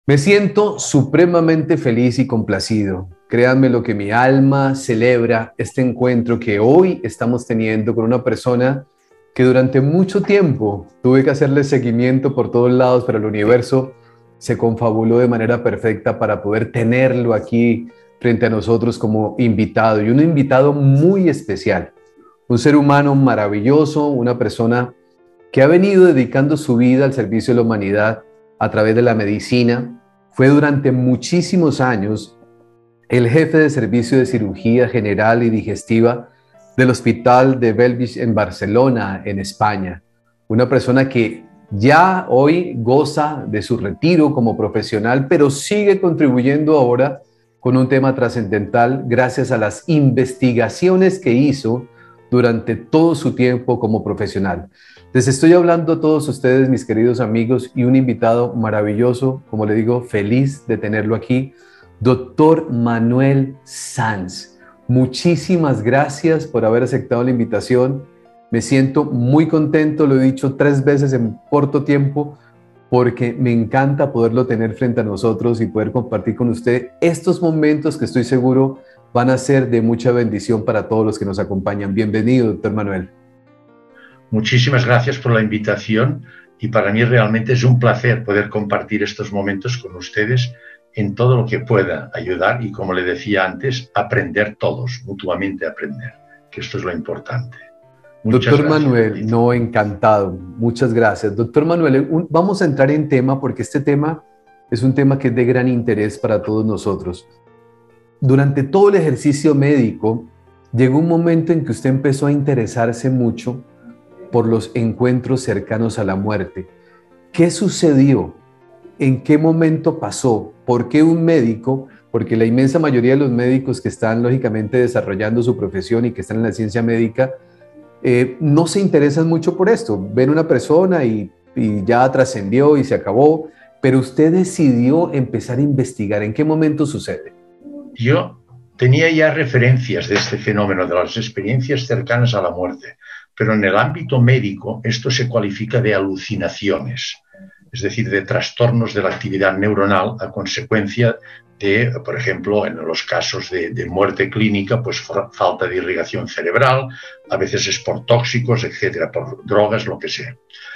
Me siento supremamente feliz y complacido. Créanme lo que mi alma celebra este encuentro que hoy estamos teniendo con una persona que durante mucho tiempo tuve que hacerle seguimiento por todos lados, pero el universo se confabuló de manera perfecta para poder tenerlo aquí frente a nosotros como invitado y un invitado muy especial, un ser humano maravilloso, una persona que ha venido dedicando su vida al servicio de la humanidad a través de la medicina. Fue durante muchísimos años el jefe de servicio de cirugía general y digestiva del Hospital de Bellvitge en Barcelona, en España. Una persona que ya hoy goza de su retiro como profesional, pero sigue contribuyendo ahora con un tema trascendental gracias a las investigaciones que hizo durante todo su tiempo como profesional. Les estoy hablando a todos ustedes, mis queridos amigos, y un invitado maravilloso, como le digo, feliz de tenerlo aquí, doctor Manuel Sanz. Muchísimas gracias por haber aceptado la invitación. Me siento muy contento, lo he dicho 3 veces en corto tiempo, porque me encanta poderlo tener frente a nosotros y poder compartir con usted estos momentos que estoy seguro van a ser de mucha bendición para todos los que nos acompañan. Bienvenido, doctor Manuel. Muchísimas gracias por la invitación y para mí realmente es un placer poder compartir estos momentos con ustedes en todo lo que pueda ayudar y, como le decía antes, aprender todos, mutuamente aprender, que esto es lo importante. Muchas Doctor gracias. Manuel, no, encantado. Muchas gracias. Doctor Manuel, vamos a entrar en tema porque este tema es un tema que es de gran interés para todos nosotros. Durante todo el ejercicio médico, llegó un momento en que usted empezó a interesarse mucho por los encuentros cercanos a la muerte. ¿Qué sucedió? ¿En qué momento pasó? ¿Por qué un médico? Porque la inmensa mayoría de los médicos que están lógicamente desarrollando su profesión y que están en la ciencia médica no se interesan mucho por esto. Ven una persona y ya trascendió y se acabó, pero usted decidió empezar a investigar. ¿En qué momento sucede? Yo tenía ya referencias de este fenómeno, de las experiencias cercanas a la muerte, pero en el ámbito médico esto se cualifica de alucinaciones, es decir, de trastornos de la actividad neuronal a consecuencia de, por ejemplo, en los casos de muerte clínica, pues falta de irrigación cerebral, a veces es por tóxicos, etcétera, por drogas, lo que sea.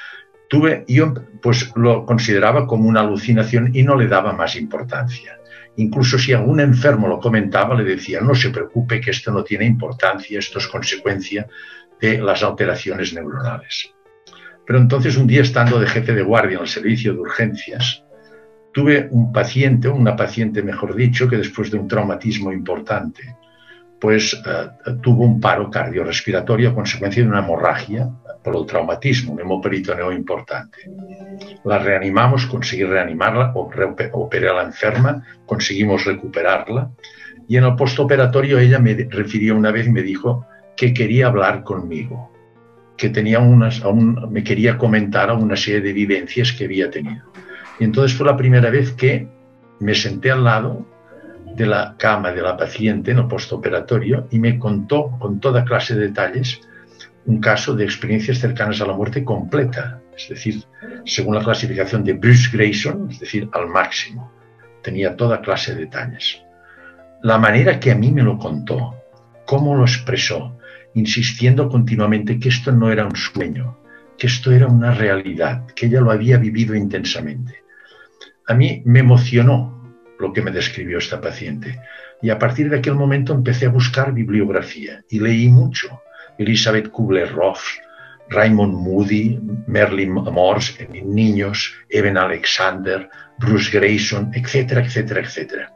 Yo pues lo consideraba como una alucinación y no le daba más importancia. Incluso si algún enfermo lo comentaba, le decía, no se preocupe que esto no tiene importancia, esto es consecuencia de las alteraciones neuronales. Pero entonces un día, estando de jefe de guardia en el servicio de urgencias, tuve un paciente, una paciente mejor dicho, que después de un traumatismo importante, pues tuvo un paro cardiorrespiratorio a consecuencia de una hemorragia por el traumatismo, un hemoperitoneo importante. La reanimamos, conseguí reanimarla, operé a la enferma, conseguimos recuperarla y en el postoperatorio ella me refirió una vez y me dijo que quería hablar conmigo, que tenía me quería comentar una serie de vivencias que había tenido. Y entonces fue la primera vez que me senté al lado de la cama de la paciente en el postoperatorio y me contó con toda clase de detalles un caso de experiencias cercanas a la muerte completa, es decir, según la clasificación de Bruce Greyson, es decir, al máximo. Tenía toda clase de detalles. La manera que a mí me lo contó, cómo lo expresó, insistiendo continuamente que esto no era un sueño, que esto era una realidad, que ella lo había vivido intensamente. A mí me emocionó lo que me describió esta paciente y a partir de aquel momento empecé a buscar bibliografía y leí mucho. Elizabeth Kubler-Ross, Raymond Moody, Merlin Morse en niños, Eben Alexander, Bruce Greyson, etcétera, etcétera, etcétera.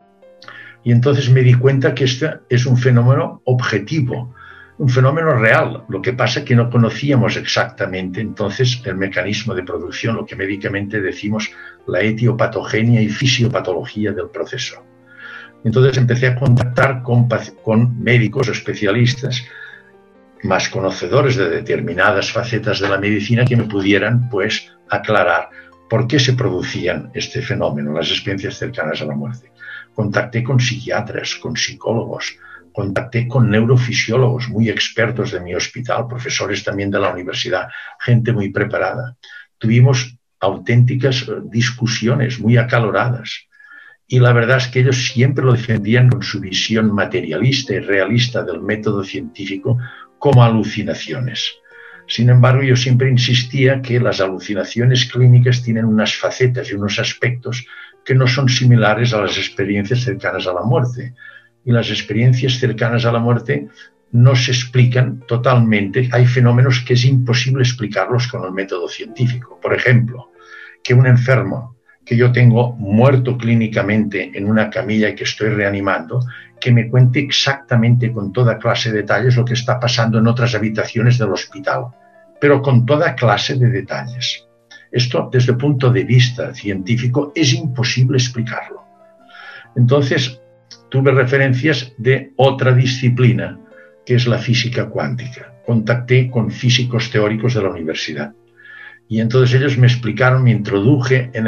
Y entonces me di cuenta que este es un fenómeno objetivo, un fenómeno real. Lo que pasa es que no conocíamos exactamente entonces el mecanismo de producción, lo que médicamente decimos la etiopatogenia y fisiopatología del proceso. Entonces empecé a contactar con médicos especialistas más conocedores de determinadas facetas de la medicina que me pudieran pues aclarar por qué se producían este fenómeno, las experiencias cercanas a la muerte. Contacté con psiquiatras, con psicólogos, contacté con neurofisiólogos muy expertos de mi hospital, profesores también de la universidad, gente muy preparada. Tuvimos auténticas discusiones muy acaloradas. Y la verdad es que ellos siempre lo defendían con su visión materialista y realista del método científico como alucinaciones. Sin embargo, yo siempre insistía que las alucinaciones clínicas tienen unas facetas y unos aspectos que no son similares a las experiencias cercanas a la muerte. Y las experiencias cercanas a la muerte no se explican totalmente. Hay fenómenos que es imposible explicarlos con el método científico. Por ejemplo, que un enfermo que yo tengo muerto clínicamente en una camilla y que estoy reanimando, que me cuente exactamente con toda clase de detalles lo que está pasando en otras habitaciones del hospital, pero con toda clase de detalles. Esto, desde el punto de vista científico, es imposible explicarlo. Entonces, tuve referencias de otra disciplina, que es la física cuántica. Contacté con físicos teóricos de la universidad. Y entonces ellos me explicaron, me introduje en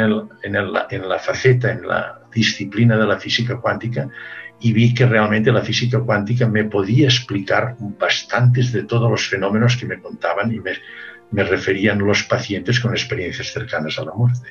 la faceta, en la disciplina de la física cuántica, y vi que realmente la física cuántica me podía explicar bastantes de todos los fenómenos que me contaban y me referían los pacientes con experiencias cercanas a la muerte.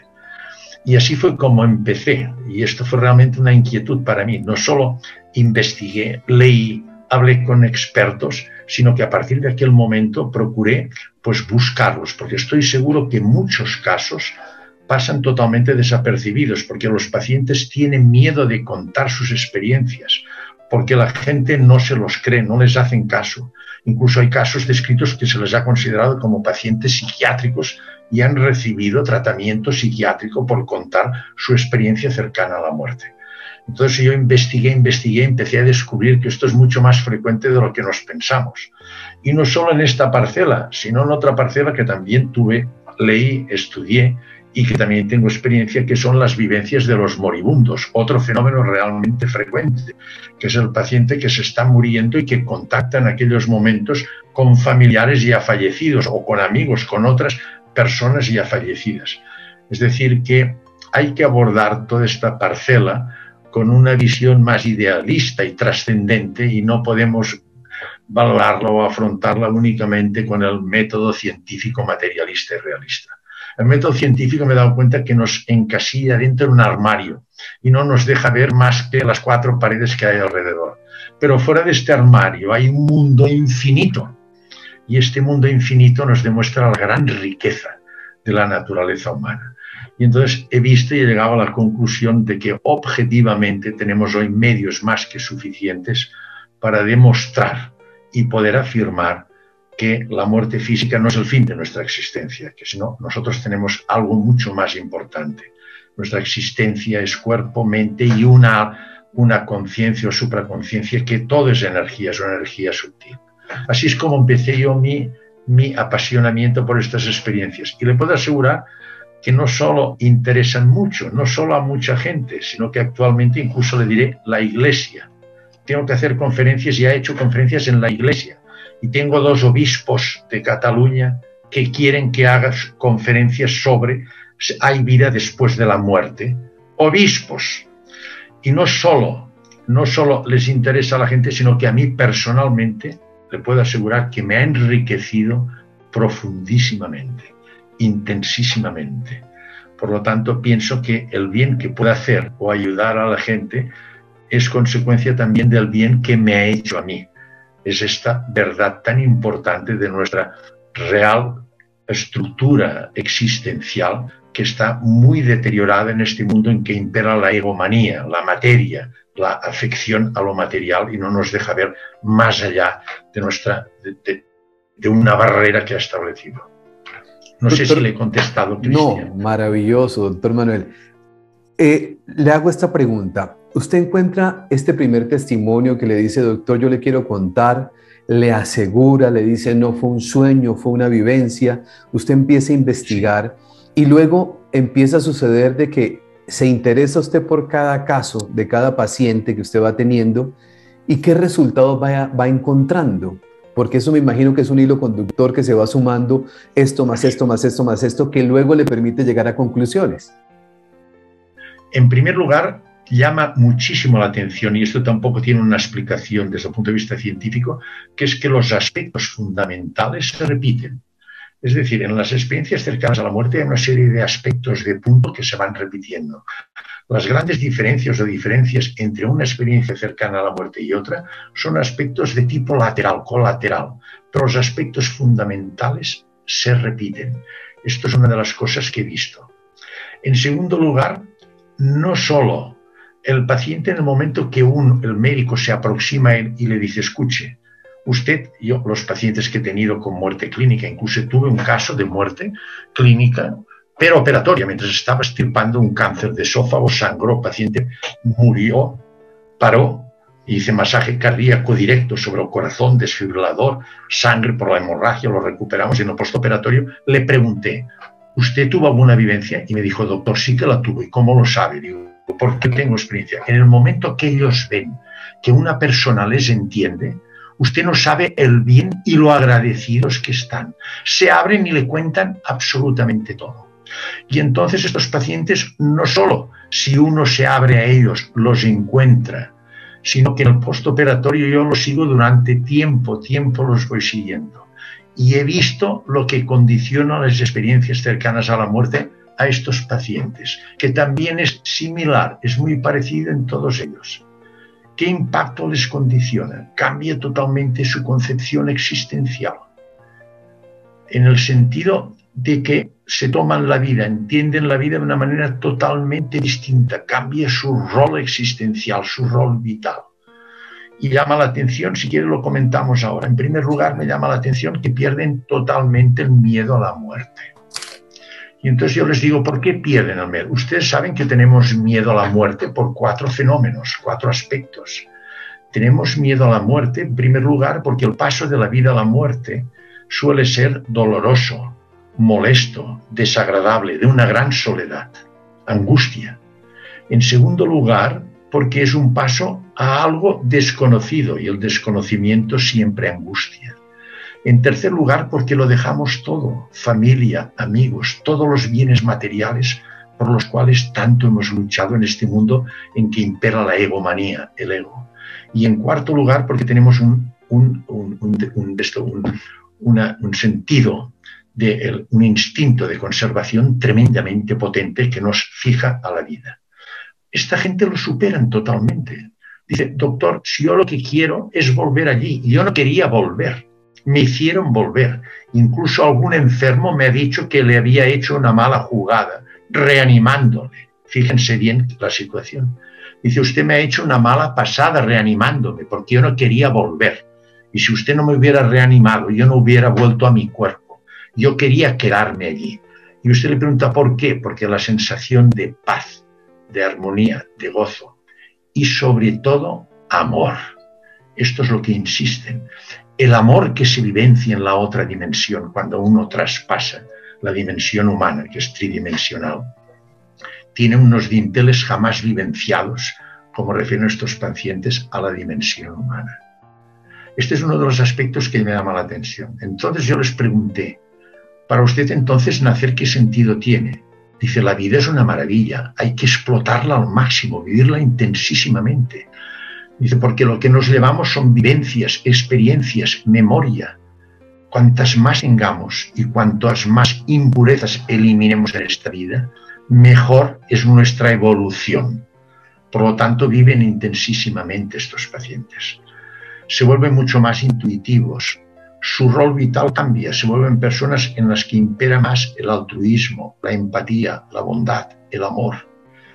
Y así fue como empecé, y esto fue realmente una inquietud para mí. No solo investigué, leí, hablé con expertos, sino que a partir de aquel momento procuré pues buscarlos, porque estoy seguro que muchos casos pasan totalmente desapercibidos, porque los pacientes tienen miedo de contar sus experiencias, porque la gente no se los cree, no les hacen caso. Incluso hay casos descritos que se les ha considerado como pacientes psiquiátricos y han recibido tratamiento psiquiátrico por contar su experiencia cercana a la muerte. Entonces yo investigué, empecé a descubrir que esto es mucho más frecuente de lo que nos pensamos. Y no solo en esta parcela, sino en otra parcela que también tuve, leí, estudié y que también tengo experiencia, que son las vivencias de los moribundos, otro fenómeno realmente frecuente, que es el paciente que se está muriendo y que contacta en aquellos momentos con familiares ya fallecidos o con amigos, con otras personas ya fallecidas. Es decir, que hay que abordar toda esta parcela con una visión más idealista y trascendente, y no podemos valorarla o afrontarla únicamente con el método científico materialista y realista. El método científico me he dado cuenta que nos encasilla dentro de un armario y no nos deja ver más que las 4 paredes que hay alrededor. Pero fuera de este armario hay un mundo infinito, y este mundo infinito nos demuestra la gran riqueza de la naturaleza humana. Y entonces he visto y he llegado a la conclusión de que objetivamente tenemos hoy medios más que suficientes para demostrar y poder afirmar que la muerte física no es el fin de nuestra existencia, que sino nosotros tenemos algo mucho más importante. Nuestra existencia es cuerpo, mente y una conciencia o supraconciencia, que todo es energía sutil. Así es como empecé yo mi apasionamiento por estas experiencias. Y le puedo asegurar que no solo interesan mucho, no solo a mucha gente, sino que actualmente incluso le diré la Iglesia. Tengo que hacer conferencias y he hecho conferencias en la Iglesia. Y tengo 2 obispos de Cataluña que quieren que hagas conferencias sobre hay vida después de la muerte. Obispos. Y no solo les interesa a la gente, sino que a mí personalmente le puedo asegurar que me ha enriquecido profundísimamente, intensísimamente. Por lo tanto, pienso que el bien que pueda hacer o ayudar a la gente es consecuencia también del bien que me ha hecho a mí. Es esta verdad tan importante de nuestra real estructura existencial, que está muy deteriorada en este mundo en que impera la egomanía, la materia, la afección a lo material, y no nos deja ver más allá de una barrera que ha establecido. No sé si le he contestado, Cristian. No, maravilloso, doctor Manuel. Le hago esta pregunta. Usted encuentra este primer testimonio que le dice, doctor, yo le quiero contar, le asegura, le dice, no fue un sueño, fue una vivencia. Usted empieza a investigar, sí, y luego empieza a suceder de que se interesa usted por cada caso de cada paciente que usted va teniendo y qué resultados va encontrando. Porque eso me imagino que es un hilo conductor que se va sumando, esto más esto más esto más esto, que luego le permite llegar a conclusiones. En primer lugar, llama muchísimo la atención, y esto tampoco tiene una explicación desde el punto de vista científico, que es que los aspectos fundamentales se repiten. Es decir, en las experiencias cercanas a la muerte hay una serie de aspectos de punto que se van repitiendo. Las grandes diferencias o diferencias entre una experiencia cercana a la muerte y otra son aspectos de tipo lateral, colateral, pero los aspectos fundamentales se repiten. Esto es una de las cosas que he visto. En segundo lugar, no solo el paciente en el momento que el médico se aproxima a él y le dice, escuche, usted, yo, los pacientes que he tenido con muerte clínica, incluso tuve un caso de muerte clínica, pero operatoria, mientras estaba extirpando un cáncer de esófago, sangró, el paciente murió, paró, hice masaje cardíaco directo sobre el corazón, desfibrilador, sangre por la hemorragia, lo recuperamos y en el postoperatorio le pregunté, ¿usted tuvo alguna vivencia? Y me dijo, doctor, sí que la tuve. ¿Y cómo lo sabe? Digo, porque tengo experiencia. En el momento que ellos ven que una persona les entiende, usted no sabe el bien y lo agradecidos que están. Se abren y le cuentan absolutamente todo. Y entonces estos pacientes, no solo si uno se abre a ellos, los encuentra, sino que en el postoperatorio yo los sigo durante tiempo los voy siguiendo. Y he visto lo que condiciona las experiencias cercanas a la muerte a estos pacientes, que también es similar, es muy parecido en todos ellos. ¿Qué impacto les condiciona? Cambia totalmente su concepción existencial, en el sentido de que se toman la vida, entienden la vida de una manera totalmente distinta, cambia su rol existencial, su rol vital. Y llama la atención, si quiere lo comentamos ahora. En primer lugar, me llama la atención que pierden totalmente el miedo a la muerte. Y entonces yo les digo, ¿por qué pierden el miedo? Ustedes saben que tenemos miedo a la muerte por 4 fenómenos, 4 aspectos. Tenemos miedo a la muerte, en primer lugar, porque el paso de la vida a la muerte suele ser doloroso, molesto, desagradable, de una gran soledad, angustia. En segundo lugar, porque es un paso a algo desconocido y el desconocimiento siempre angustia. En tercer lugar, porque lo dejamos todo, familia, amigos, todos los bienes materiales por los cuales tanto hemos luchado en este mundo en que impera la egomanía, el ego. Y en cuarto lugar, porque tenemos un sentido, un instinto de conservación tremendamente potente que nos fija a la vida. Esta gente lo superan totalmente. Dice, doctor, si yo lo que quiero es volver allí, y yo no quería volver, me hicieron volver. Incluso algún enfermo me ha dicho que le había hecho una mala jugada, reanimándole. Fíjense bien la situación. Dice, usted me ha hecho una mala pasada reanimándome, porque yo no quería volver. Y si usted no me hubiera reanimado, yo no hubiera vuelto a mi cuerpo. Yo quería quedarme allí. Y usted le pregunta, ¿por qué? Porque la sensación de paz, de armonía, de gozo y sobre todo amor. Esto es lo que insisten. El amor que se vivencia en la otra dimensión cuando uno traspasa la dimensión humana, que es tridimensional, tiene unos dinteles jamás vivenciados, como refieren estos pacientes, a la dimensión humana. Este es uno de los aspectos que me llama la atención. Entonces yo les pregunté, para usted entonces nacer, ¿qué sentido tiene? Dice, la vida es una maravilla, hay que explotarla al máximo, vivirla intensísimamente. Dice, porque lo que nos llevamos son vivencias, experiencias, memoria. Cuantas más tengamos y cuantas más impurezas eliminemos en esta vida, mejor es nuestra evolución. Por lo tanto, viven intensísimamente estos pacientes. Se vuelven mucho más intuitivos. Su rol vital cambia, se vuelven personas en las que impera más el altruismo, la empatía, la bondad, el amor.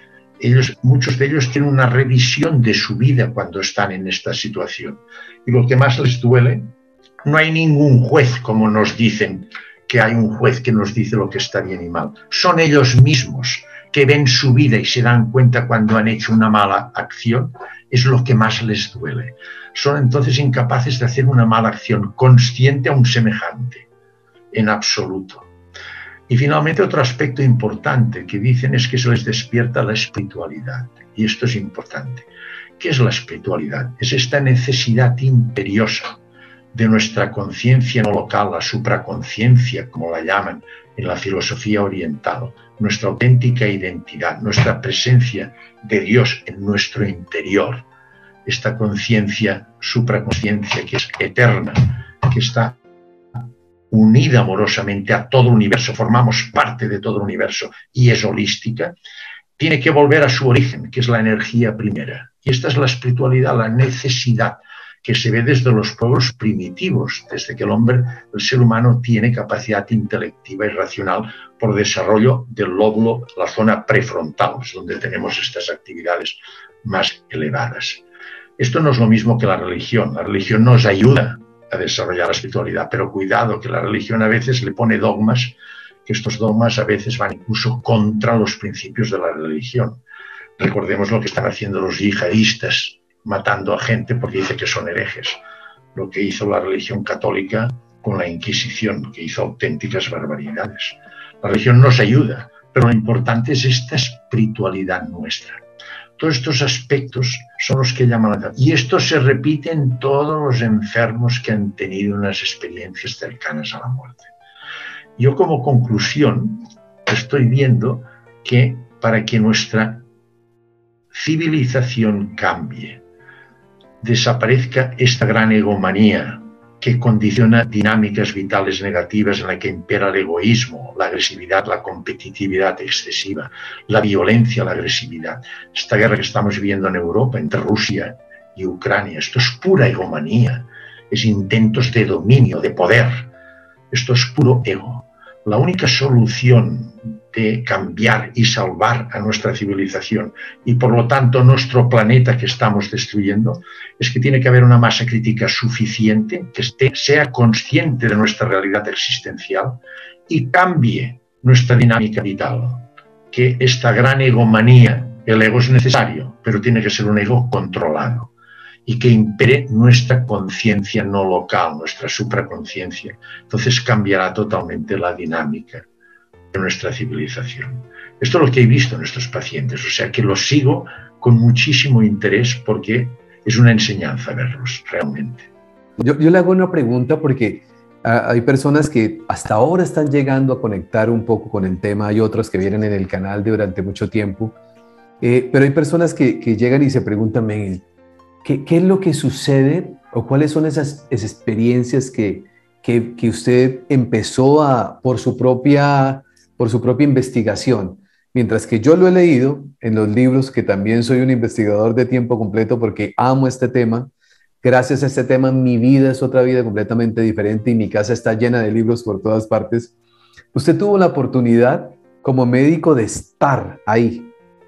Muchos de ellos tienen una revisión de su vida cuando están en esta situación. Y lo que más les duele, no hay ningún juez, como nos dicen, que hay un juez que nos dice lo que está bien y mal. Son ellos mismos que ven su vida y se dan cuenta cuando han hecho una mala acción, es lo que más les duele. Son entonces incapaces de hacer una mala acción consciente a un semejante, en absoluto. Y finalmente otro aspecto importante que dicen es que se les despierta la espiritualidad. Y esto es importante. ¿Qué es la espiritualidad? Es esta necesidad imperiosa de nuestra conciencia no local, la supraconciencia, como la llaman en la filosofía oriental, nuestra auténtica identidad, nuestra presencia de Dios en nuestro interior, esta conciencia, supraconciencia que es eterna, que está unida amorosamente a todo el universo, formamos parte de todo el universo y es holística, tiene que volver a su origen, que es la energía primera. Y esta es la espiritualidad, la necesidad que se ve desde los pueblos primitivos, desde que el ser humano tiene capacidad intelectiva y racional por desarrollo del lóbulo, la zona prefrontal, es donde tenemos estas actividades más elevadas. Esto no es lo mismo que la religión. La religión nos ayuda a desarrollar la espiritualidad, pero cuidado que la religión a veces le pone dogmas, que estos dogmas a veces van incluso contra los principios de la religión. Recordemos lo que están haciendo los yihadistas, matando a gente porque dice que son herejes. Lo que hizo la religión católica con la Inquisición, que hizo auténticas barbaridades. La religión nos ayuda, pero lo importante es esta espiritualidad nuestra. Todos estos aspectos son los que llaman la atención. Y esto se repite en todos los enfermos que han tenido unas experiencias cercanas a la muerte. Yo como conclusión estoy viendo que para que nuestra civilización cambie, desaparezca esta gran egomanía que condiciona dinámicas vitales negativas en la que impera el egoísmo, la agresividad, la competitividad excesiva, la violencia, la agresividad. Esta guerra que estamos viviendo en Europa entre Rusia y Ucrania, esto es pura egomanía, es intentos de dominio, de poder. Esto es puro ego. La única solución de cambiar y salvar a nuestra civilización y por lo tanto nuestro planeta que estamos destruyendo es que tiene que haber una masa crítica suficiente que sea consciente de nuestra realidad existencial y cambie nuestra dinámica vital. Que esta gran egomanía, el ego es necesario, pero tiene que ser un ego controlado y que impere nuestra conciencia no local, nuestra supraconciencia. Entonces cambiará totalmente la dinámica de nuestra civilización. Esto es lo que he visto en estos pacientes, o sea que los sigo con muchísimo interés porque es una enseñanza verlos realmente. Yo le hago una pregunta porque hay personas que hasta ahora están llegando a conectar un poco con el tema, hay otros que vienen en el canal durante mucho tiempo, pero hay personas que llegan y se preguntan, ¿qué es lo que sucede o cuáles son esas experiencias que usted empezó por su propia investigación? Mientras que yo lo he leído en los libros, que también soy un investigador de tiempo completo porque amo este tema. Gracias a este tema mi vida es otra vida completamente diferente y mi casa está llena de libros por todas partes. Usted tuvo la oportunidad como médico de estar ahí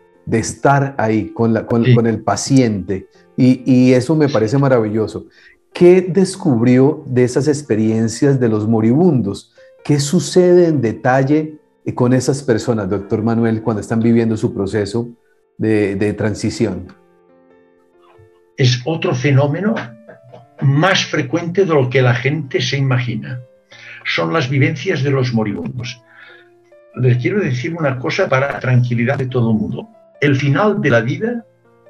con el paciente y eso me parece maravilloso. ¿Qué descubrió de esas experiencias de los moribundos? ¿Qué sucede en detalle con esas personas, doctor Manuel, cuando están viviendo su proceso de transición? Es otro fenómeno más frecuente de lo que la gente se imagina. Son las vivencias de los moribundos. Les quiero decir una cosa para la tranquilidad de todo el mundo. El final de la vida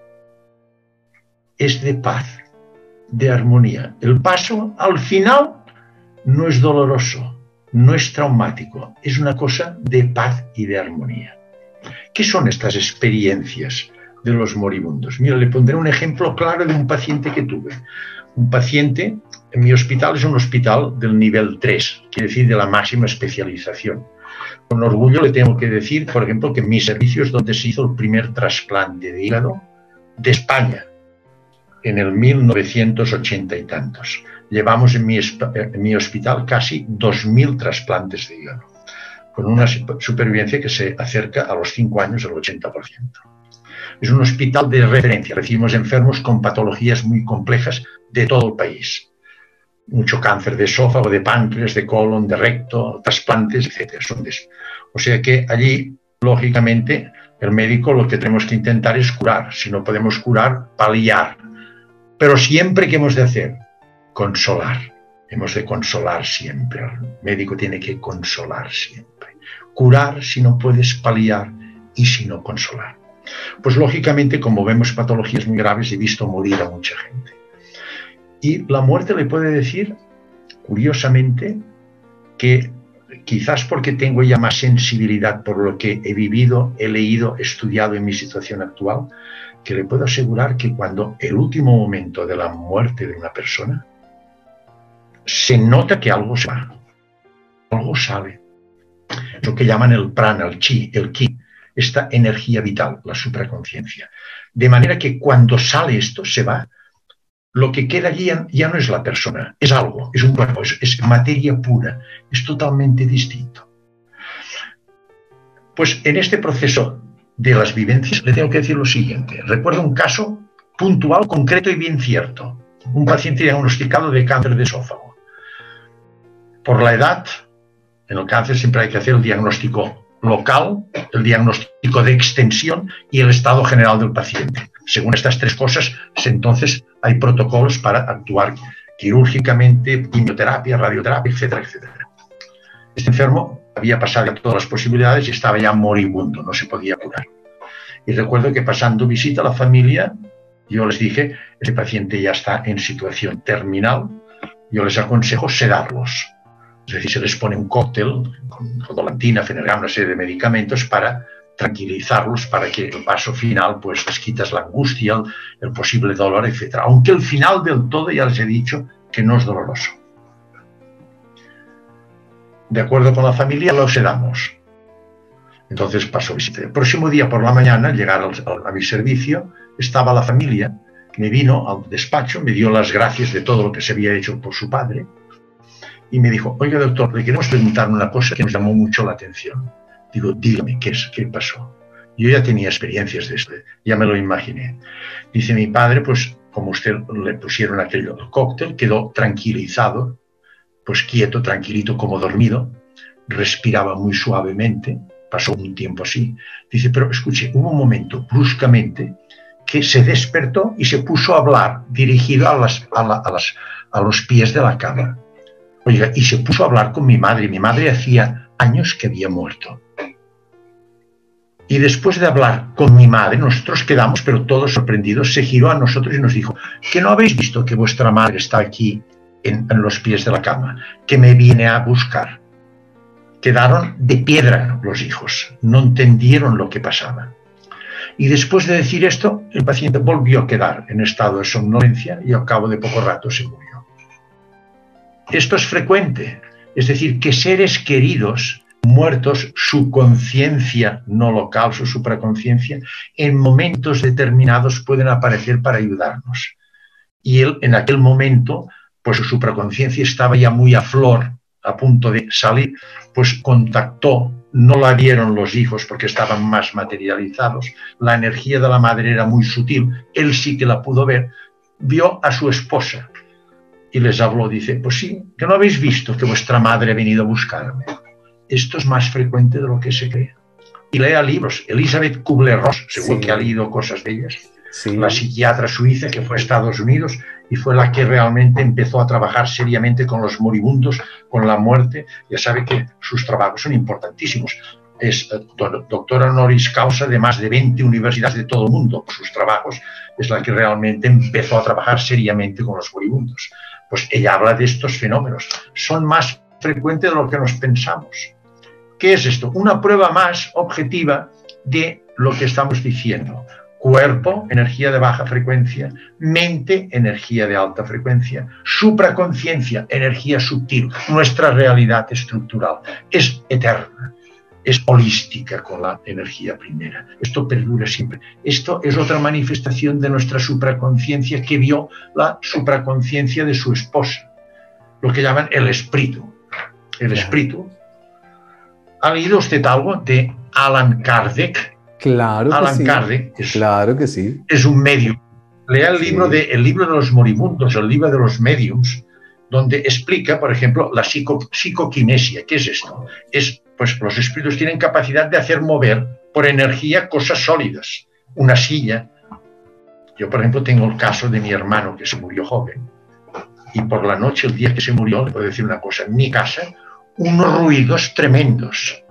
es de paz, de armonía. El paso al final no es doloroso, no es traumático, es una cosa de paz y de armonía. ¿Qué son estas experiencias de los moribundos? Mira, le pondré un ejemplo claro de un paciente que tuve. Un paciente, en mi hospital es un hospital del nivel 3, quiere decir de la máxima especialización. Con orgullo le tengo que decir, por ejemplo, que en mi servicio es donde se hizo el primer trasplante de hígado de España, en el 1980 y tantos. Llevamos en mi hospital casi 2.000 trasplantes de hígado, con una supervivencia que se acerca a los 5 años al 80%. Es un hospital de referencia, recibimos enfermos con patologías muy complejas de todo el país. Mucho cáncer de esófago, de páncreas, de colon, de recto, trasplantes, etc. O sea que allí, lógicamente, el médico lo que tenemos que intentar es curar. Si no podemos curar, paliar. Pero siempre, ¿qué hemos de hacer? Consolar. Hemos de consolar siempre. El médico tiene que consolar siempre. Curar si no puedes, paliar y si no, consolar. Pues lógicamente, como vemos patologías muy graves, he visto morir a mucha gente. Y la muerte le puede decir, curiosamente, que quizás porque tengo ya más sensibilidad por lo que he vivido, he leído, he estudiado en mi situación actual, que le puedo asegurar que cuando el último momento de la muerte de una persona, se nota que algo se va. algo sale. Lo que llaman el prana, el chi, el ki, esta energía vital, la supraconciencia. De manera que cuando sale esto, se va, lo que queda allí ya no es la persona, es algo, es un cuerpo, es materia pura, es totalmente distinto. Pues en este proceso de las vivencias le tengo que decir lo siguiente. Recuerdo un caso puntual, concreto y bien cierto. Un paciente diagnosticado de cáncer de esófago. Por la edad, en el cáncer siempre hay que hacer el diagnóstico local, el diagnóstico de extensión y el estado general del paciente. Según estas tres cosas, entonces hay protocolos para actuar quirúrgicamente, quimioterapia, radioterapia, etcétera, etcétera. Este enfermo había pasado todas las posibilidades y estaba ya moribundo, no se podía curar. Y recuerdo que pasando visita a la familia, yo les dije, este paciente ya está en situación terminal, yo les aconsejo sedarlos. Es decir, se les pone un cóctel con dolantina, fenergan, una serie de medicamentos para tranquilizarlos, para que el paso final, pues les quitas la angustia, el posible dolor, etc. Aunque el final del todo ya les he dicho que no es doloroso. De acuerdo con la familia, lo sedamos. Entonces pasó visita. El próximo día por la mañana, al llegar a mi servicio, estaba la familia, me vino al despacho, me dio las gracias de todo lo que se había hecho por su padre y me dijo, oiga doctor, le queremos preguntar una cosa que nos llamó mucho la atención. Digo, dígame, ¿qué pasó? Yo ya tenía experiencias de esto, ya me lo imaginé. Dice, mi padre, pues como usted le pusieron aquel cóctel, quedó tranquilizado, pues quieto, tranquilito, como dormido, respiraba muy suavemente, pasó un tiempo así. Dice, pero escuche, hubo un momento, bruscamente, que se despertó y se puso a hablar, dirigido a los pies de la cama. Oiga, y se puso a hablar con mi madre. Mi madre hacía años que había muerto. Y después de hablar con mi madre, nosotros quedamos, pero todos sorprendidos, se giró a nosotros y nos dijo, ¿que no habéis visto que vuestra madre está aquí en los pies de la cama, que me viene a buscar? Quedaron de piedra los hijos, no entendieron lo que pasaba. Y después de decir esto, el paciente volvió a quedar en estado de somnolencia y al cabo de poco rato se murió. Esto es frecuente, es decir, que seres queridos muertos, su conciencia no local, su supraconciencia, en momentos determinados pueden aparecer para ayudarnos. Y él, en aquel momento, pues su supraconciencia estaba ya muy a flor, a punto de salir, pues contactó, no la vieron los hijos porque estaban más materializados, la energía de la madre era muy sutil, él sí que la pudo ver, vio a su esposa y les habló, dice, pues sí, que no habéis visto que vuestra madre ha venido a buscarme. Esto es más frecuente de lo que se cree. Y lea libros. Elizabeth Kubler-Ross, seguro que ha leído cosas de ellas. Sí. La psiquiatra suiza que fue a Estados Unidos y fue la que realmente empezó a trabajar seriamente con los moribundos, con la muerte. Ya sabe que sus trabajos son importantísimos. Es doctora honoris causa de más de 20 universidades de todo el mundo. Sus trabajos es la que realmente empezó a trabajar seriamente con los moribundos. Pues ella habla de estos fenómenos. Son más frecuentes de lo que nos pensamos. ¿Qué es esto? Una prueba más objetiva de lo que estamos diciendo. Cuerpo, energía de baja frecuencia. Mente, energía de alta frecuencia. Supraconciencia, energía sutil. Nuestra realidad estructural es eterna. Es holística con la energía primera. Esto perdura siempre. Esto es otra manifestación de nuestra supraconciencia que vio la supraconciencia de su esposa. Lo que llaman el espíritu. El espíritu. ¿Ha leído usted algo de Allan Kardec? Claro que Allan sí. Kardec Claro que sí. Es un medium. Lea el libro el libro de los moribundos, el libro de los mediums, donde explica, por ejemplo, la psicoquinesia. ¿Qué es esto? Pues los espíritus tienen capacidad de hacer mover por energía cosas sólidas. Una silla. Yo, por ejemplo, tengo el caso de mi hermano que se murió joven. Y por la noche, el día que se murió, le puedo decir una cosa, en mi casa, unos ruidos tremendos.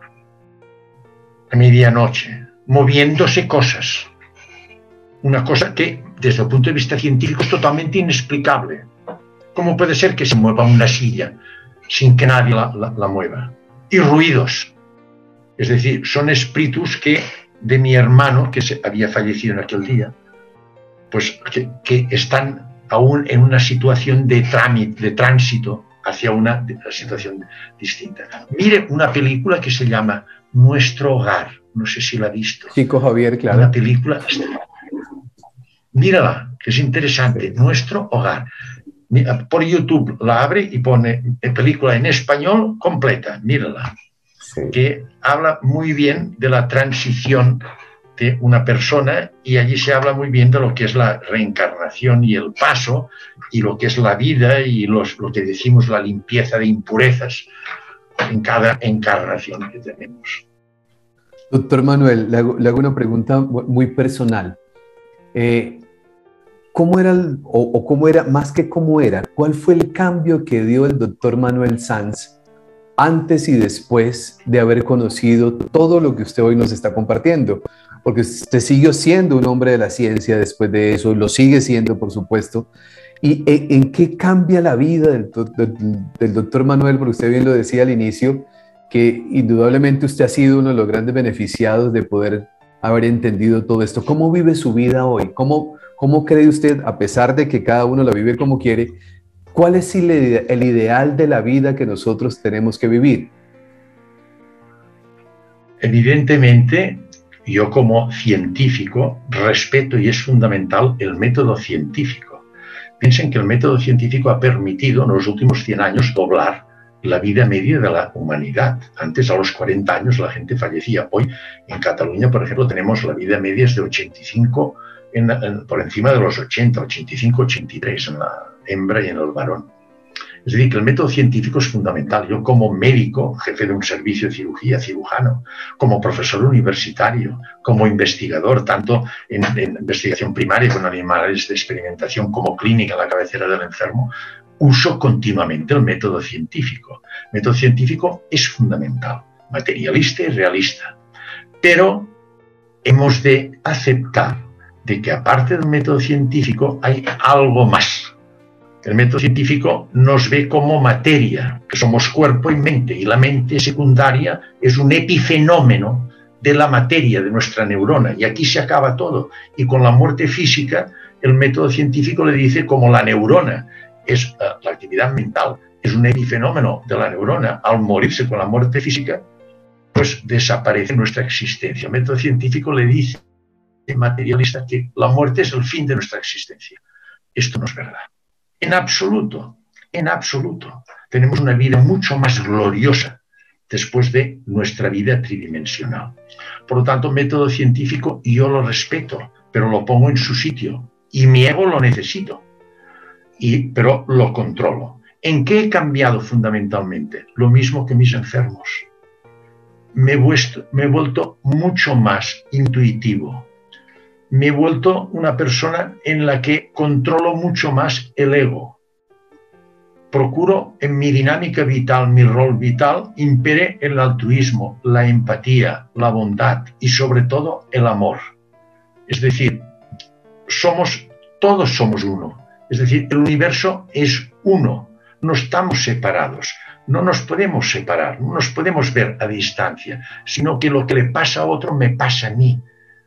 A medianoche, moviéndose cosas. Una cosa que, desde el punto de vista científico, es totalmente inexplicable. ¿Cómo puede ser que se mueva una silla sin que nadie la mueva? Y ruidos. Es decir, son espíritus de mi hermano, que había fallecido en aquel día, pues que están aún en una situación de tránsito hacia una situación distinta. Mire una película que se llama Nuestro Hogar, no sé si la ha visto. Chico Javier, claro. Una película, mírala, que es interesante, Nuestro Hogar. Por YouTube la abre y pone película en español completa, mírala, sí, que habla muy bien de la transición de una persona, y allí se habla muy bien de lo que es la reencarnación y el paso, y lo que es la vida y lo que decimos la limpieza de impurezas en cada encarnación que tenemos. Doctor Manuel, le hago una pregunta muy personal. ¿Cómo era, cómo era, más que cómo era, cuál fue el cambio que dio el doctor Manuel Sanz antes y después de haber conocido todo lo que usted hoy nos está compartiendo? Porque usted siguió siendo un hombre de la ciencia después de eso, lo sigue siendo, por supuesto. ¿Y en qué cambia la vida del doctor Manuel? Porque usted bien lo decía al inicio, que indudablemente usted ha sido uno de los grandes beneficiados de poder haber entendido todo esto. ¿Cómo vive su vida hoy? ¿Cómo cree usted, a pesar de que cada uno la vive como quiere, cuál es el ideal de la vida que nosotros tenemos que vivir? Evidentemente, yo como científico respeto, y es fundamental, el método científico. Piensen que el método científico ha permitido en los últimos 100 años doblar la vida media de la humanidad. Antes, a los 40 años, la gente fallecía. Hoy, en Cataluña, por ejemplo, tenemos la vida media es de 85, por encima de los 80, 85, 83 en la hembra y en el varón. Es decir, que el método científico es fundamental. Yo como médico, jefe de un servicio de cirugía, cirujano, como profesor universitario, como investigador, tanto en investigación primaria con animales de experimentación como clínica a la cabecera del enfermo, uso continuamente el método científico. El método científico es fundamental, materialista y realista. Pero hemos de aceptar de que aparte del método científico hay algo más. El método científico nos ve como materia, que somos cuerpo y mente, y la mente secundaria es un epifenómeno de la materia, de nuestra neurona, y aquí se acaba todo. Y con la muerte física, el método científico le dice como la neurona es la actividad mental, es un epifenómeno de la neurona. Al morirse con la muerte física, pues desaparece nuestra existencia. El método científico le dice, materialista, que la muerte es el fin de nuestra existencia. Esto no es verdad. En absoluto, en absoluto. Tenemos una vida mucho más gloriosa después de nuestra vida tridimensional. Por lo tanto, método científico yo lo respeto, pero lo pongo en su sitio. Y mi ego lo necesito, pero lo controlo. ¿En qué he cambiado fundamentalmente? Lo mismo que mis enfermos. Me he vuelto mucho más intuitivo. Me he vuelto una persona en la que controlo mucho más el ego. Procuro en mi dinámica vital, mi rol vital, impere el altruismo, la empatía, la bondad y sobre todo el amor. Es decir, todos somos uno. Es decir, el universo es uno. No estamos separados. No nos podemos separar, no nos podemos ver a distancia, sino que lo que le pasa a otro me pasa a mí.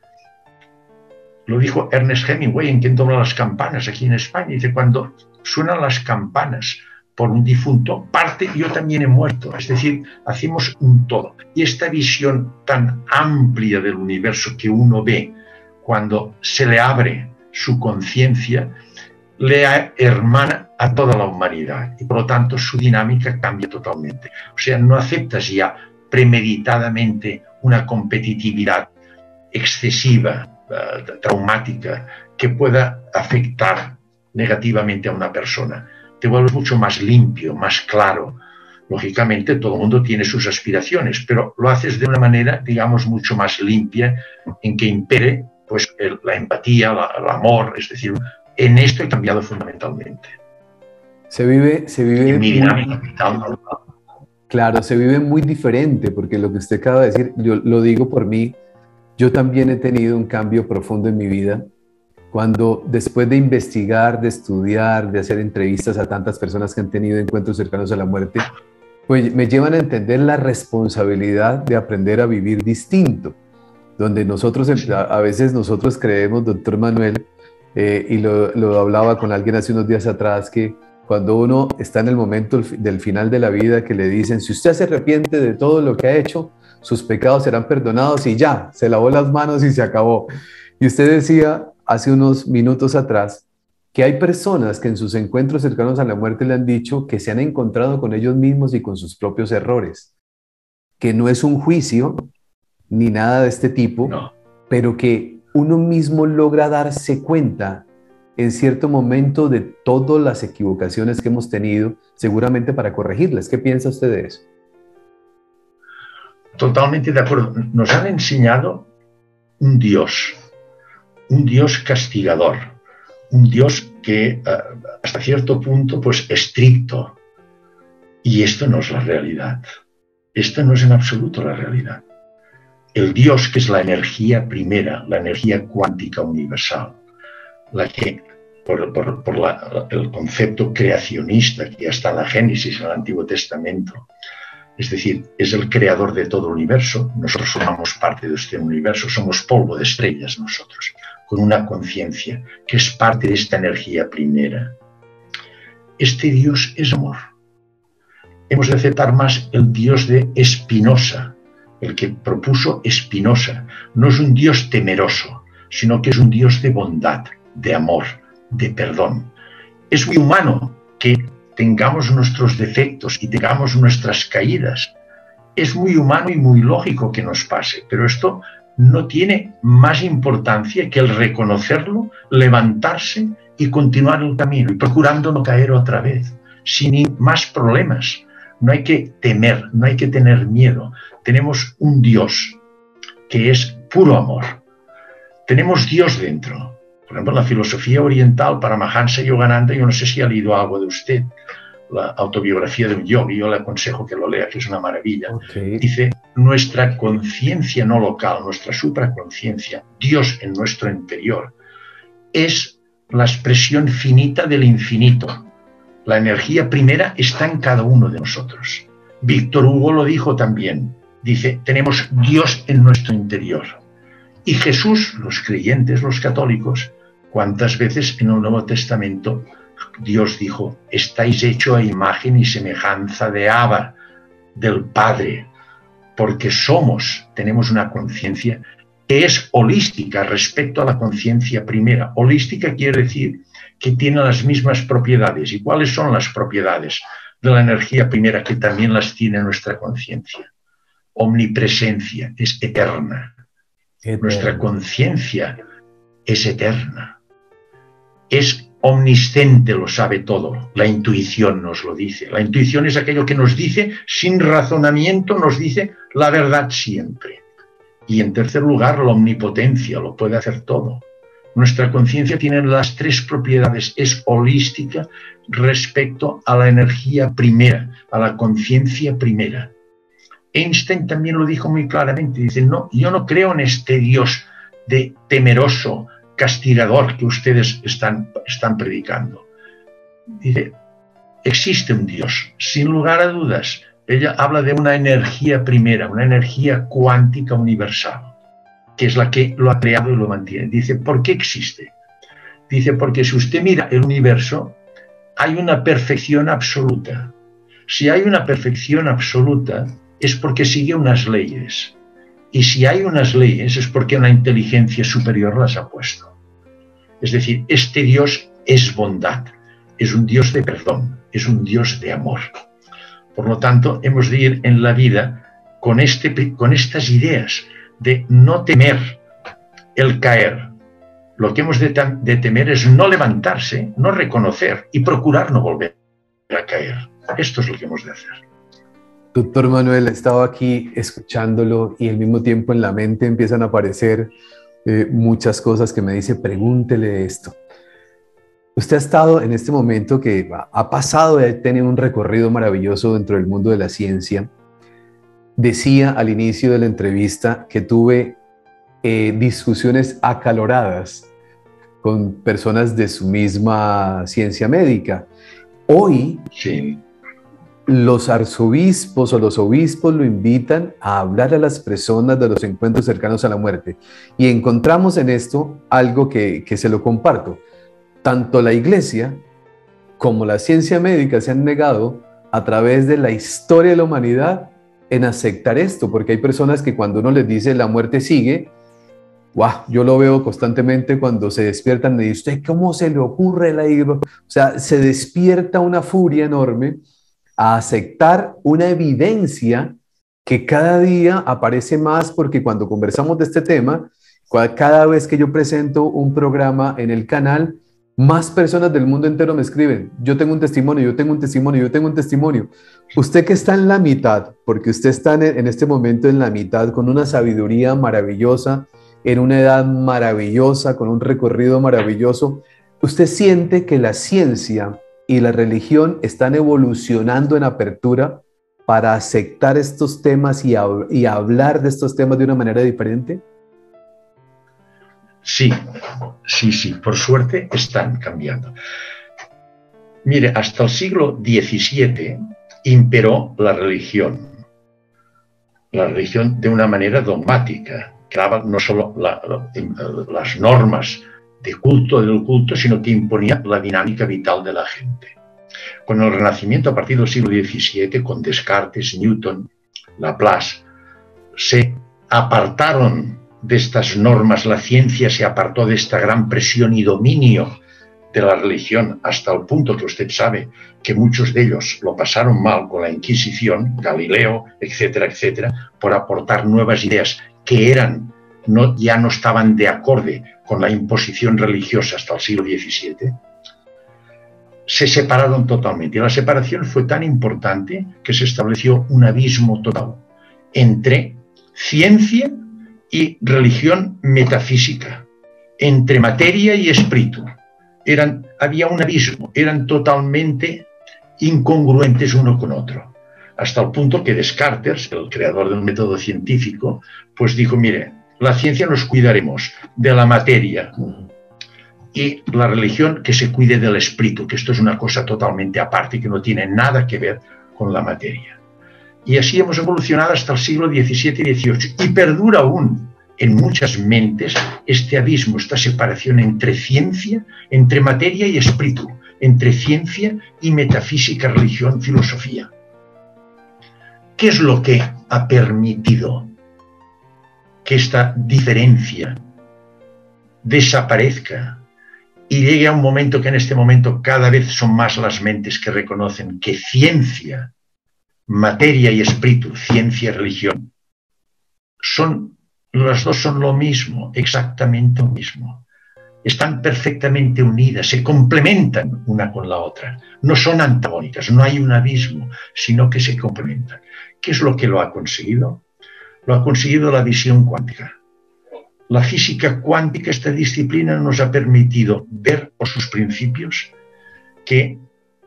Lo dijo Ernest Hemingway en Quien dobla las campanas aquí en España. Dice, cuando suenan las campanas por un difunto, parte yo también he muerto. Es decir, hacemos un todo. Y esta visión tan amplia del universo que uno ve cuando se le abre su conciencia, le hermana a toda la humanidad. Y por lo tanto su dinámica cambia totalmente. O sea, no aceptas ya premeditadamente una competitividad excesiva, traumática, que pueda afectar negativamente a una persona. Te vuelves mucho más limpio, más claro. Lógicamente, todo el mundo tiene sus aspiraciones, pero lo haces de una manera, digamos, mucho más limpia, en que impere pues, la empatía, el amor. Es decir, en esto he cambiado fundamentalmente. Se vive en mi dinámica vital normal. Claro, se vive muy diferente, porque lo que usted acaba de decir, yo lo digo por mí. Yo también he tenido un cambio profundo en mi vida cuando después de investigar, de estudiar, de hacer entrevistas a tantas personas que han tenido encuentros cercanos a la muerte, pues me llevan a entender la responsabilidad de aprender a vivir distinto, donde nosotros, a veces nosotros creemos, doctor Manuel, y lo hablaba con alguien hace unos días atrás, que cuando uno está en el momento del final de la vida, que le dicen, si usted se arrepiente de todo lo que ha hecho, sus pecados serán perdonados y ya, se lavó las manos y se acabó. Y usted decía hace unos minutos atrás que hay personas que en sus encuentros cercanos a la muerte le han dicho que se han encontrado con ellos mismos y con sus propios errores, que no es un juicio ni nada de este tipo, No. pero que uno mismo logra darse cuenta en cierto momento de todas las equivocaciones que hemos tenido, seguramente para corregirlas. ¿Qué piensa usted de eso? Totalmente de acuerdo. Nos han enseñado un Dios castigador, un Dios que hasta cierto punto, pues, estricto. Y esto no es la realidad. Esto no es en absoluto la realidad. El Dios, que es la energía primera, la energía cuántica universal, la que, por el concepto creacionista que ya está en la Génesis, en el Antiguo Testamento, es decir, es el creador de todo el universo. Nosotros formamos parte de este universo, somos polvo de estrellas nosotros, con una conciencia que es parte de esta energía primera. Este Dios es amor. Hemos de aceptar más el Dios de Spinoza, el que propuso Spinoza. No es un Dios temeroso, sino que es un Dios de bondad, de amor, de perdón. Es muy humano que tengamos nuestros defectos y tengamos nuestras caídas. Es muy humano y muy lógico que nos pase, pero esto no tiene más importancia que el reconocerlo, levantarse y continuar el camino, y procurando no caer otra vez, sin más problemas. No hay que temer, no hay que tener miedo. Tenemos un Dios que es puro amor. Tenemos Dios dentro. Por ejemplo, en la filosofía oriental, Paramahansa Yogananda, yo no sé si ha leído algo de usted, la autobiografía de un yogi, yo le aconsejo que lo lea, que es una maravilla. Okay. Dice, nuestra conciencia no local, nuestra supraconciencia, Dios en nuestro interior, es la expresión finita del infinito. La energía primera está en cada uno de nosotros. Víctor Hugo lo dijo también. Dice, tenemos Dios en nuestro interior. Y Jesús, los creyentes, los católicos, ¿cuántas veces en el Nuevo Testamento Dios dijo, estáis hechos a imagen y semejanza de Abba, del Padre? Porque tenemos una conciencia que es holística respecto a la conciencia primera. Holística quiere decir que tiene las mismas propiedades. ¿Y cuáles son las propiedades de la energía primera que también las tiene nuestra conciencia? Omnipresencia, es eterna. Nuestra conciencia es eterna. Es omnisciente, lo sabe todo. La intuición nos lo dice. La intuición es aquello que nos dice, sin razonamiento, nos dice la verdad siempre. Y en tercer lugar, la omnipotencia, lo puede hacer todo. Nuestra conciencia tiene las tres propiedades, es holística respecto a la energía primera, a la conciencia primera. Einstein también lo dijo muy claramente, dice, no, yo no creo en este Dios de temeroso, castigador que ustedes están predicando. Dice, existe un Dios, sin lugar a dudas. Ella habla de una energía primera, una energía cuántica universal, que es la que lo ha creado y lo mantiene. Dice, ¿por qué existe? Dice, porque si usted mira el universo, hay una perfección absoluta. Si hay una perfección absoluta, es porque sigue unas leyes. Y si hay unas leyes, es porque una inteligencia superior las ha puesto. Es decir, este Dios es bondad, es un Dios de perdón, es un Dios de amor. Por lo tanto, hemos de ir en la vida con estas ideas de no temer el caer. Lo que hemos de temer es no levantarse, no reconocer y procurar no volver a caer. Esto es lo que hemos de hacer. Doctor Manuel, estaba aquí escuchándolo y al mismo tiempo en la mente empiezan a aparecer muchas cosas que me dice, pregúntele esto. Usted ha estado en este momento que ha pasado de tener un recorrido maravilloso dentro del mundo de la ciencia. Decía al inicio de la entrevista que tuve discusiones acaloradas con personas de su misma ciencia médica. Hoy, sí, los arzobispos o los obispos lo invitan a hablar a las personas de los encuentros cercanos a la muerte. Y encontramos en esto algo que se lo comparto. Tanto la Iglesia como la ciencia médica se han negado a través de la historia de la humanidad en aceptar esto, porque hay personas que cuando uno les dice la muerte sigue, ¡guau! Yo lo veo constantemente cuando se despiertan y dicen, ¿usted cómo se le ocurre la idea? O sea, se despierta una furia enorme a aceptar una evidencia que cada día aparece más, porque cuando conversamos de este tema, cada vez que yo presento un programa en el canal, más personas del mundo entero me escriben, yo tengo un testimonio, yo tengo un testimonio, yo tengo un testimonio. Usted que está en la mitad, porque usted está en este momento en la mitad con una sabiduría maravillosa, en una edad maravillosa, con un recorrido maravilloso, ¿usted siente que la ciencia y la religión están evolucionando en apertura para aceptar estos temas y hablar de estos temas de una manera diferente? Sí, sí, sí, por suerte están cambiando. Mire, hasta el siglo XVII imperó la religión de una manera dogmática, que daba no solo las normas de culto del culto, sino que imponía la dinámica vital de la gente. Con el Renacimiento, a partir del siglo XVII, con Descartes, Newton, Laplace, se apartaron de estas normas, la ciencia se apartó de esta gran presión y dominio de la religión, hasta el punto que usted sabe que muchos de ellos lo pasaron mal con la Inquisición, Galileo, etcétera, etcétera, por aportar nuevas ideas que ya no estaban de acorde con la imposición religiosa hasta el siglo XVII. Se separaron totalmente. Y la separación fue tan importante que se estableció un abismo total entre ciencia y religión metafísica, entre materia y espíritu. Había un abismo, eran totalmente incongruentes uno con otro, hasta el punto que Descartes, el creador del método científico, pues dijo, mire, la ciencia nos cuidaremos de la materia y la religión que se cuide del espíritu, que esto es una cosa totalmente aparte, que no tiene nada que ver con la materia. Y así hemos evolucionado hasta el siglo XVII y XVIII. Y perdura aún en muchas mentes este abismo, esta separación entre ciencia, entre materia y espíritu, entre ciencia y metafísica, religión, filosofía. ¿Qué es lo que ha permitido que esta diferencia desaparezca y llegue a un momento que en este momento cada vez son más las mentes que reconocen que ciencia, materia y espíritu, ciencia y religión, las dos son lo mismo, exactamente lo mismo. Están perfectamente unidas, se complementan una con la otra. No son antagónicas, no hay un abismo, sino que se complementan. ¿Qué es lo que lo ha conseguido? Lo ha conseguido la visión cuántica. La física cuántica, esta disciplina, nos ha permitido ver por sus principios que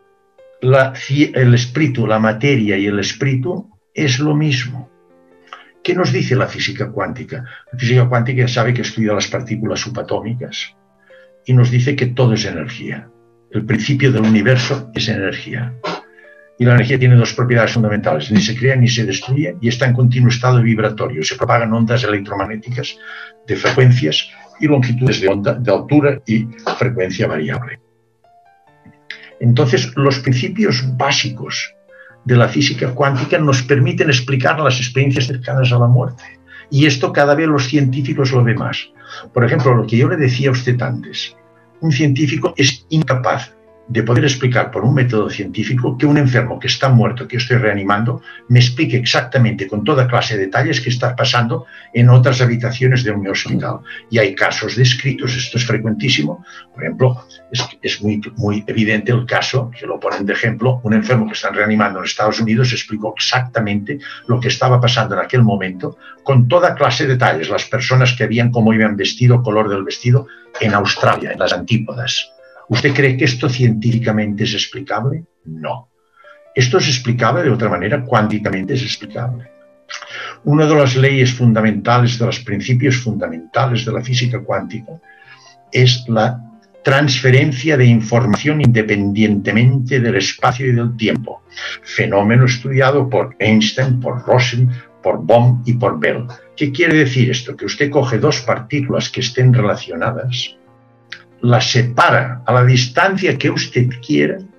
el espíritu, la materia y el espíritu es lo mismo. ¿Qué nos dice la física cuántica? La física cuántica ya sabe que estudia las partículas subatómicas y nos dice que todo es energía. El principio del universo es energía. Y la energía tiene dos propiedades fundamentales: ni se crea ni se destruye, y está en continuo estado vibratorio. Se propagan ondas electromagnéticas de frecuencias y longitudes de onda, de altura y frecuencia variable. Entonces, los principios básicos de la física cuántica nos permiten explicar las experiencias cercanas a la muerte. Y esto cada vez los científicos lo ven más. Por ejemplo, lo que yo le decía a usted antes, un científico es incapaz de poder explicar por un método científico que un enfermo que está muerto, que yo estoy reanimando, me explique exactamente con toda clase de detalles qué está pasando en otras habitaciones de un hospital. Y hay casos descritos, esto es frecuentísimo. Por ejemplo, es muy evidente el caso, que lo ponen de ejemplo, un enfermo que están reanimando en Estados Unidos explicó exactamente lo que estaba pasando en aquel momento, con toda clase de detalles, las personas que habían, cómo iban vestido, color del vestido, en Australia, en las antípodas. ¿Usted cree que esto científicamente es explicable? No. Esto es explicable de otra manera, cuánticamente es explicable. Una de las leyes fundamentales, de los principios fundamentales de la física cuántica, es la transferencia de información independientemente del espacio y del tiempo. Fenómeno estudiado por Einstein, por Rosen, por Bohm y por Bell. ¿Qué quiere decir esto? Que usted coge dos partículas que estén relacionadas, las separa a la distancia que usted quiera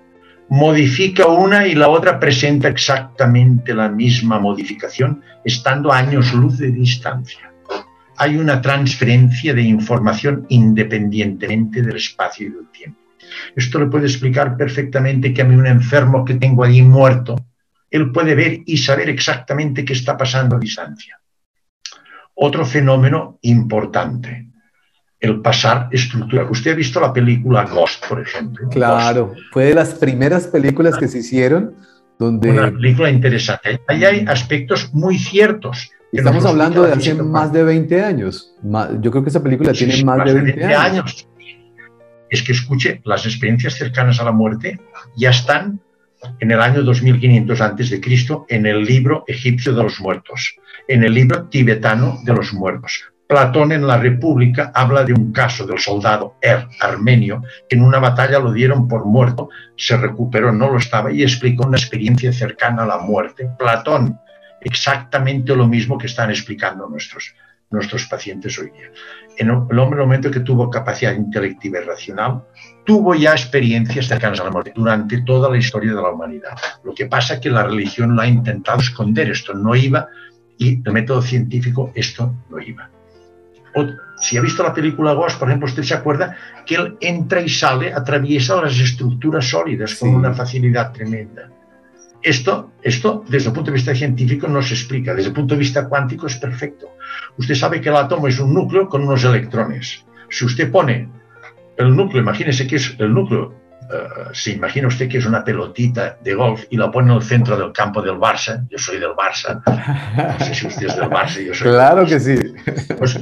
modifica una y la otra presenta exactamente la misma modificación, estando a años luz de distancia. Hay una transferencia de información independientemente del espacio y del tiempo. Esto le puede explicar perfectamente que a mí un enfermo que tengo allí muerto, él puede ver y saber exactamente qué está pasando a distancia. Otro fenómeno importante, el pasar estructura. Usted ha visto la película Ghost, por ejemplo. Claro, Ghost. fue de las primeras películas que se hicieron donde... Una película interesante. Ahí hay aspectos muy ciertos. Estamos hablando de hace más de 20 años. Yo creo que esa película tiene más de 20 años. Es que escuche, las experiencias cercanas a la muerte ya están en el año 2500 a.C. en el libro egipcio de los muertos, en el libro tibetano de los muertos. Platón en la República habla de un caso del soldado armenio que en una batalla lo dieron por muerto, se recuperó, no lo estaba y explicó una experiencia cercana a la muerte. Platón, exactamente lo mismo que están explicando nuestros pacientes hoy día. El hombre, en el momento que tuvo capacidad intelectiva y racional, tuvo ya experiencias cercanas a la muerte durante toda la historia de la humanidad. Lo que pasa es que la religión lo ha intentado esconder, esto no iba, y el método científico esto no iba. Si ha visto la película Ghost, por ejemplo, usted se acuerda que él entra y sale, atraviesa las estructuras sólidas con una facilidad tremenda. Esto, desde el punto de vista científico, no se explica. Desde el punto de vista cuántico es perfecto. Usted sabe que el átomo es un núcleo con unos electrones. Si usted pone el núcleo, imagínese que es el núcleo, se imagina usted que es una pelotita de golf y la pone en el centro del campo del Barça. Yo soy del Barça. No sé si usted es del Barça. Yo soy claro que sí. Pues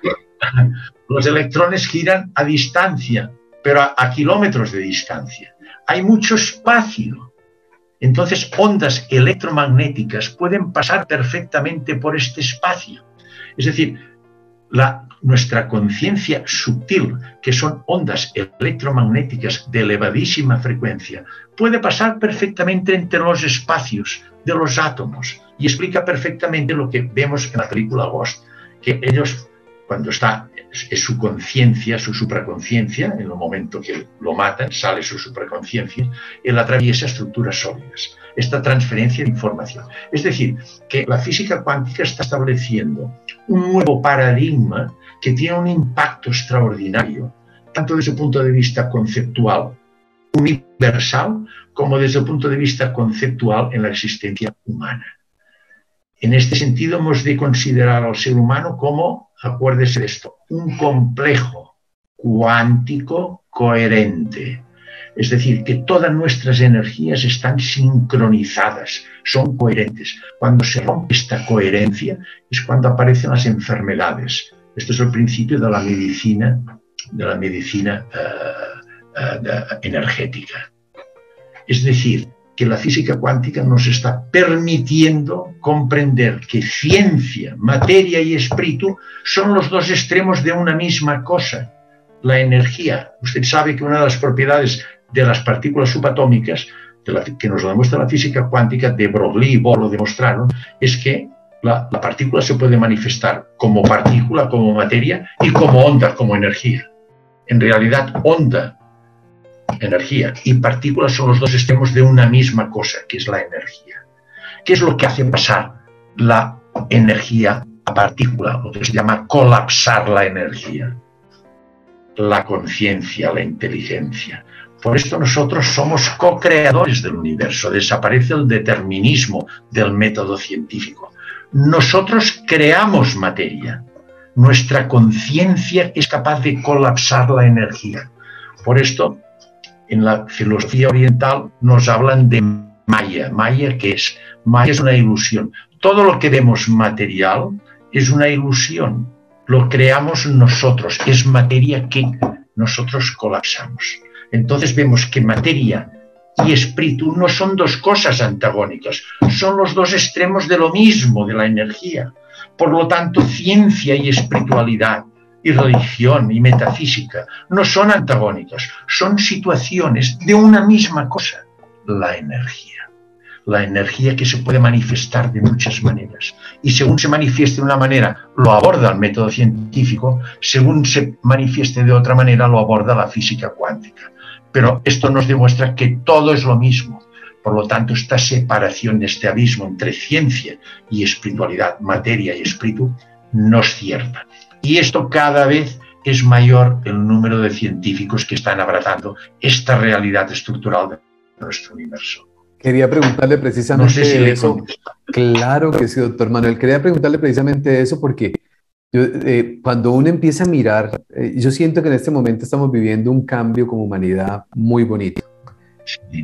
los electrones giran a distancia, pero a kilómetros de distancia. Hay mucho espacio. Entonces, ondas electromagnéticas pueden pasar perfectamente por este espacio. Es decir, nuestra conciencia sutil, que son ondas electromagnéticas de elevadísima frecuencia, puede pasar perfectamente entre los espacios de los átomos y explica perfectamente lo que vemos en la película Ghost, que ellos, cuando es su conciencia, su supraconciencia, en el momento que lo matan, sale su supraconciencia, él atraviesa estructuras sólidas. Esta transferencia de información. Es decir, que la física cuántica está estableciendo un nuevo paradigma que tiene un impacto extraordinario, tanto desde el punto de vista conceptual universal, como desde el punto de vista conceptual en la existencia humana. En este sentido, hemos de considerar al ser humano como, acuérdese de esto, un complejo cuántico coherente. Es decir, que todas nuestras energías están sincronizadas, son coherentes. Cuando se rompe esta coherencia es cuando aparecen las enfermedades. Esto es el principio de la medicina energética. Es decir, que la física cuántica nos está permitiendo comprender que ciencia, materia y espíritu son los dos extremos de una misma cosa. La energía. Usted sabe que una de las propiedades de las partículas subatómicas, que nos lo demuestra la física cuántica, de Broglie y Bohr lo demostraron, es que la partícula se puede manifestar como partícula, como materia, y como onda, como energía. En realidad, onda, energía y partícula son los dos extremos de una misma cosa, que es la energía. ¿Qué es lo que hace pasar la energía a partícula? Lo que se llama colapsar la energía. La conciencia, la inteligencia. Por esto nosotros somos co-creadores del universo. Desaparece el determinismo del método científico. Nosotros creamos materia. Nuestra conciencia es capaz de colapsar la energía. Por esto, en la filosofía oriental nos hablan de Maya. ¿Maya qué es? Maya es una ilusión. Todo lo que vemos material es una ilusión. Lo creamos nosotros. Es materia que nosotros colapsamos. Entonces vemos que materia y espíritu no son dos cosas antagónicas, son los dos extremos de lo mismo, de la energía. Por lo tanto, ciencia y espiritualidad, y religión y metafísica no son antagónicas, son situaciones de una misma cosa, la energía. La energía que se puede manifestar de muchas maneras. Y según se manifieste de una manera, lo aborda el método científico, según se manifieste de otra manera, lo aborda la física cuántica. Pero esto nos demuestra que todo es lo mismo. Por lo tanto, esta separación, este abismo entre ciencia y espiritualidad, materia y espíritu, no es cierta. Y esto cada vez es mayor el número de científicos que están abrazando esta realidad estructural de nuestro universo. Quería preguntarle precisamente no sé si eso. Claro que sí, doctor Manuel. Quería preguntarle precisamente eso porque cuando uno empieza a mirar, yo siento que en este momento estamos viviendo un cambio como humanidad muy bonito. Sí.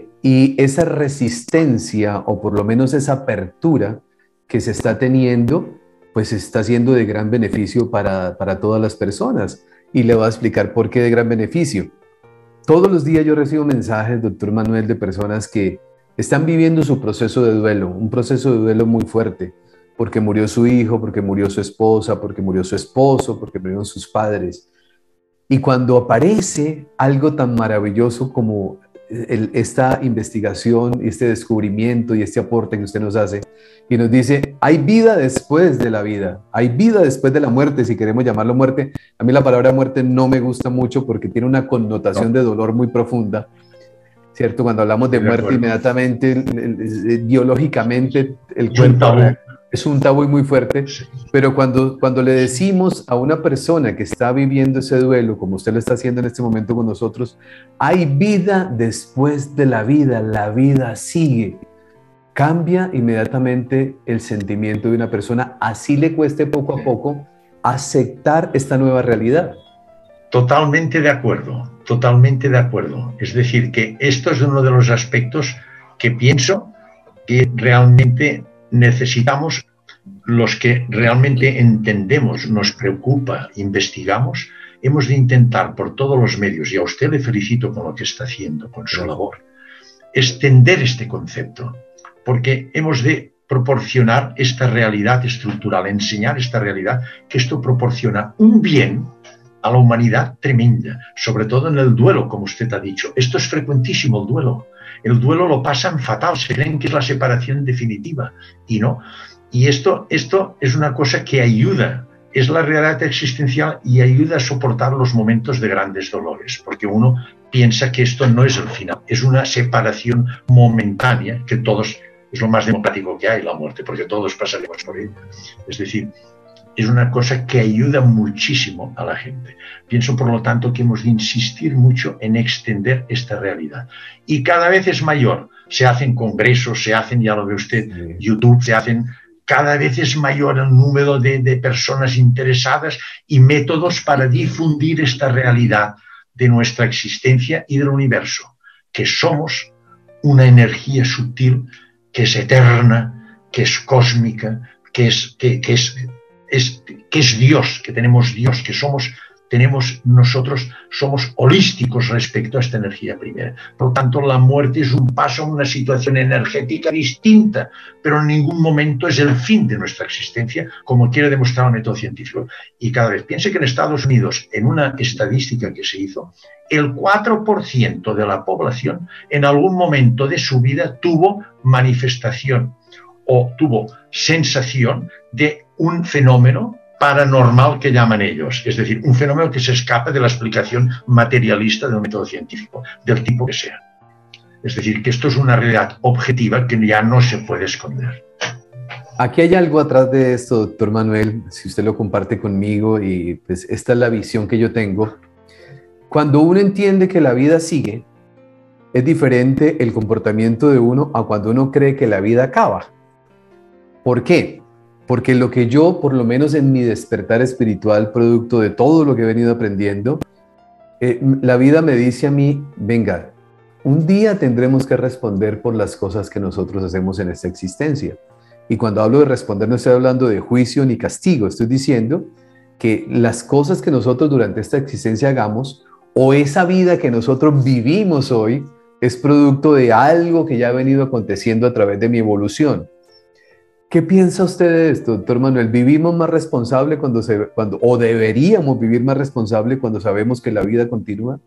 Y esa resistencia, o por lo menos esa apertura que se está teniendo, pues está siendo de gran beneficio para todas las personas. Y le voy a explicar por qué de gran beneficio. Todos los días yo recibo mensajes, doctor Manuel, de personas que están viviendo su proceso de duelo, un proceso de duelo muy fuerte, porque murió su hijo, porque murió su esposa, porque murió su esposo, porque murieron sus padres. Y cuando aparece algo tan maravilloso como esta investigación, este descubrimiento y este aporte que usted nos hace, y nos dice, hay vida después de la vida, hay vida después de la muerte, si queremos llamarlo muerte. A mí la palabra muerte no me gusta mucho porque tiene una connotación de dolor muy profunda, ¿cierto? Cuando hablamos de muerte, inmediatamente, biológicamente, el cuerpo es un tabú muy fuerte, pero cuando le decimos a una persona que está viviendo ese duelo, como usted lo está haciendo en este momento con nosotros, hay vida después de la vida sigue, cambia inmediatamente el sentimiento de una persona, así le cueste poco a poco aceptar esta nueva realidad. Totalmente de acuerdo, totalmente de acuerdo. Es decir, que esto es uno de los aspectos que pienso que realmente necesitamos, los que realmente entendemos, nos preocupa, investigamos, hemos de intentar por todos los medios, y a usted le felicito con lo que está haciendo, con su labor, extender este concepto, porque hemos de proporcionar esta realidad estructural, enseñar esta realidad, que esto proporciona un bien a la humanidad tremenda, sobre todo en el duelo, como usted ha dicho. Esto es frecuentísimo, el duelo. El duelo lo pasan fatal, se creen que es la separación definitiva, y no. Y esto es una cosa que ayuda, es la realidad existencial y ayuda a soportar los momentos de grandes dolores, porque uno piensa que esto no es el final, es una separación momentánea, que todos, es lo más democrático que hay, la muerte, porque todos pasaremos por ella. Es decir, es una cosa que ayuda muchísimo a la gente. Pienso, por lo tanto, que hemos de insistir mucho en extender esta realidad. Y cada vez es mayor. Se hacen congresos, se hacen, ya lo ve usted, YouTube, se hacen... Cada vez es mayor el número de personas interesadas y métodos para difundir esta realidad de nuestra existencia y del universo, que somos una energía sutil, que es eterna, que es cósmica, que es Dios, que tenemos Dios, que nosotros somos holísticos respecto a esta energía primera. Por lo tanto, la muerte es un paso a una situación energética distinta, pero en ningún momento es el fin de nuestra existencia, como quiere demostrar el método científico. Y cada vez, piense que en Estados Unidos, en una estadística que se hizo, el 4% de la población en algún momento de su vida tuvo manifestación o tuvo sensación de un fenómeno paranormal que llaman ellos, es decir, un fenómeno que se escapa de la explicación materialista del método científico, del tipo que sea. Es decir, que esto es una realidad objetiva que ya no se puede esconder. Aquí hay algo atrás de esto, doctor Manuel, si usted lo comparte conmigo, y pues esta es la visión que yo tengo. Cuando uno entiende que la vida sigue, es diferente el comportamiento de uno a cuando uno cree que la vida acaba. ¿Por qué? Porque lo que yo, por lo menos en mi despertar espiritual, producto de todo lo que he venido aprendiendo, la vida me dice a mí, venga, un día tendremos que responder por las cosas que nosotros hacemos en esta existencia. Y cuando hablo de responder, no estoy hablando de juicio ni castigo, estoy diciendo que las cosas que nosotros durante esta existencia hagamos, o esa vida que nosotros vivimos hoy, es producto de algo que ya ha venido aconteciendo a través de mi evolución. ¿Qué piensa usted de esto, doctor Manuel? ¿Vivimos más responsable o deberíamos vivir más responsable cuando sabemos que la vida continúa?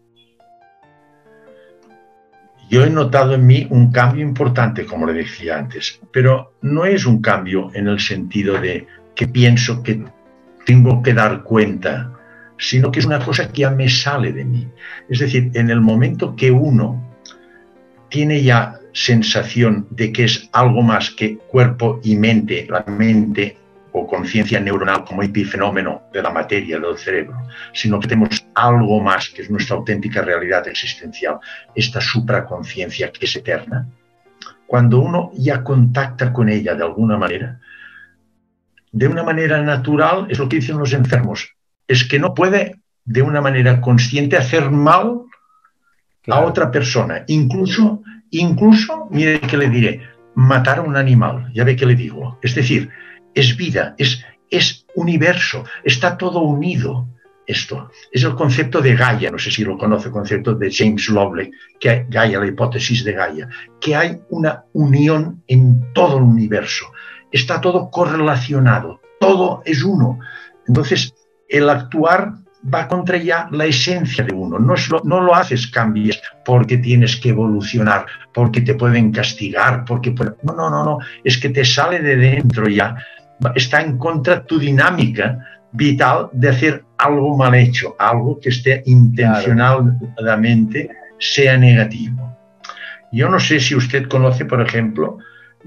Yo he notado en mí un cambio importante, como le decía antes, pero no es un cambio en el sentido de que pienso que tengo que dar cuenta sino que es una cosa que ya me sale de mí. Es decir, en el momento que uno tiene ya sensación de que es algo más que cuerpo y mente, la mente o conciencia neuronal como epifenómeno de la materia, del cerebro, sino que tenemos algo más que es nuestra auténtica realidad existencial, esta supraconciencia que es eterna. Cuando uno ya contacta con ella de alguna manera, de una manera natural, es lo que dicen los enfermos, es que no puede de una manera consciente hacer mal a otra persona, incluso, mire que le diré, matar a un animal, ya ve que le digo, es decir, es vida, es universo, está todo unido. Esto es el concepto de Gaia, no sé si lo conoce, el concepto de James Lovelock, que hay Gaia, la hipótesis de Gaia, que hay una unión en todo el universo, está todo correlacionado, todo es uno. Entonces, el actuar va contra ya la esencia de uno, no lo haces, cambies porque tienes que evolucionar, porque te pueden castigar, no, es que te sale de dentro ya, está en contra tu dinámica vital de hacer algo mal hecho, algo que esté intencionadamente sea negativo. Yo no sé si usted conoce, por ejemplo,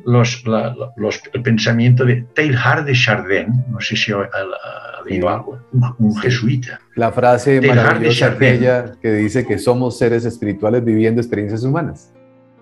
el pensamiento de Teilhard de Chardin, no sé si ha leído algo, un jesuita. La frase maravillosa aquella que dice que somos seres espirituales viviendo experiencias humanas.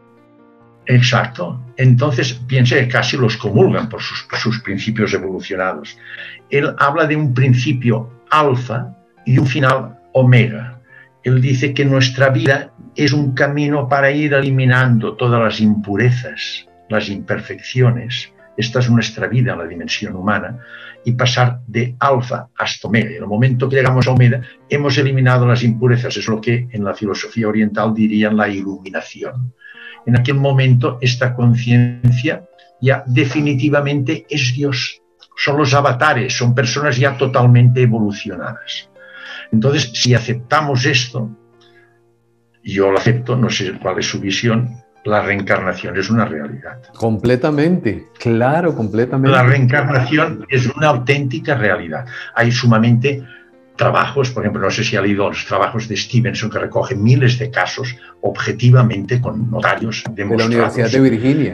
Exacto. Entonces, piense que casi los comulgan por sus principios evolucionados. Él habla de un principio alfa y un final omega. Él dice que nuestra vida es un camino para ir eliminando todas las impurezas, las imperfecciones. Esta es nuestra vida, la dimensión humana, y pasar de alfa hasta omega. En el momento que llegamos a omega, hemos eliminado las impurezas. Es lo que en la filosofía oriental dirían la iluminación. En aquel momento, esta conciencia ya definitivamente es Dios. Son los avatares, son personas ya totalmente evolucionadas. Entonces, si aceptamos esto, yo lo acepto, no sé cuál es su visión, la reencarnación es una realidad. Completamente, claro, completamente. La reencarnación es una auténtica realidad. Hay sumamente trabajos, por ejemplo, no sé si ha leído los trabajos de Stevenson, que recoge miles de casos objetivamente con notarios demostrados. De la Universidad de Virginia.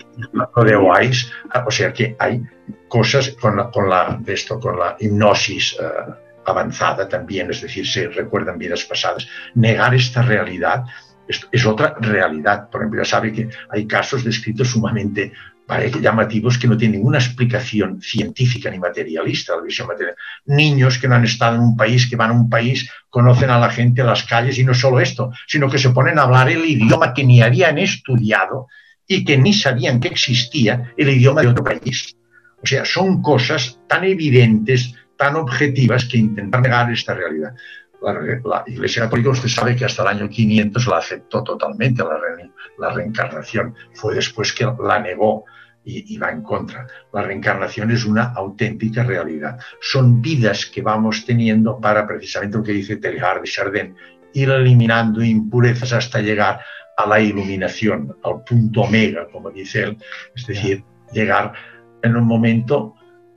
De Weiss, o sea que hay cosas con la hipnosis avanzada también, es decir, se recuerdan vidas pasadas. Negar esta realidad es otra realidad. Por ejemplo, ya sabe que hay casos descritos sumamente llamativos que no tienen ninguna explicación científica ni materialista, la visión material. Niños que no han estado en un país, que van a un país, conocen a la gente, a las calles, y no solo esto, sino que se ponen a hablar el idioma que ni habían estudiado y que ni sabían que existía, el idioma de otro país. O sea, son cosas tan evidentes, tan objetivas, que intentan negar esta realidad. La Iglesia Católica, usted sabe que hasta el año 500 la aceptó totalmente, la reencarnación. Fue después que la negó y va en contra. La reencarnación es una auténtica realidad. Son vidas que vamos teniendo para, precisamente lo que dice Teilhard de Chardin, ir eliminando impurezas hasta llegar a la iluminación, al punto omega, como dice él, es decir, llegar en un momento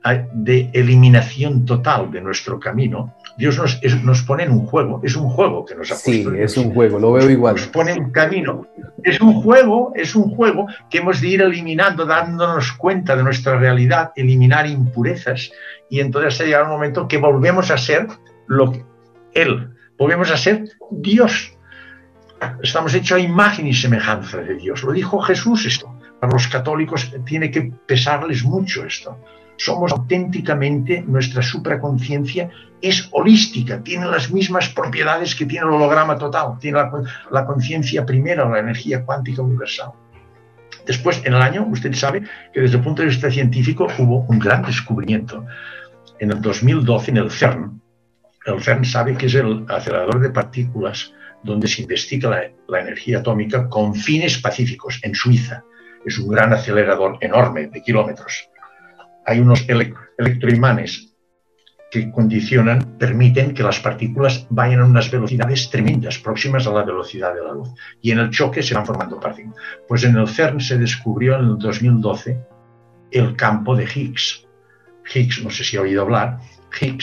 de eliminación total de nuestro camino. Dios nos pone en un juego, es un juego que nos ha puesto. Sí, es un juego, lo veo igual. Nos pone un camino, es un juego que hemos de ir eliminando, dándonos cuenta de nuestra realidad, eliminar impurezas, y entonces hasta llegar un momento que volvemos a ser lo que Él, volvemos a ser Dios. Estamos hechos a imagen y semejanza de Dios. Lo dijo Jesús esto. Para los católicos tiene que pesarles mucho esto. Somos auténticamente, nuestra supraconciencia es holística, tiene las mismas propiedades que tiene el holograma total, tiene la conciencia primera, la energía cuántica universal. Después, en el año, usted sabe que desde el punto de vista científico hubo un gran descubrimiento. En el 2012, en el CERN sabe que es el acelerador de partículas donde se investiga la energía atómica con fines pacíficos, en Suiza. Es un gran acelerador enorme, de kilómetros. Hay unos electroimanes que permiten que las partículas vayan a unas velocidades tremendas, próximas a la velocidad de la luz. Y en el choque se van formando partículas. Pues en el CERN se descubrió en el 2012 el campo de Higgs. Higgs, no sé si ha oído hablar, Higgs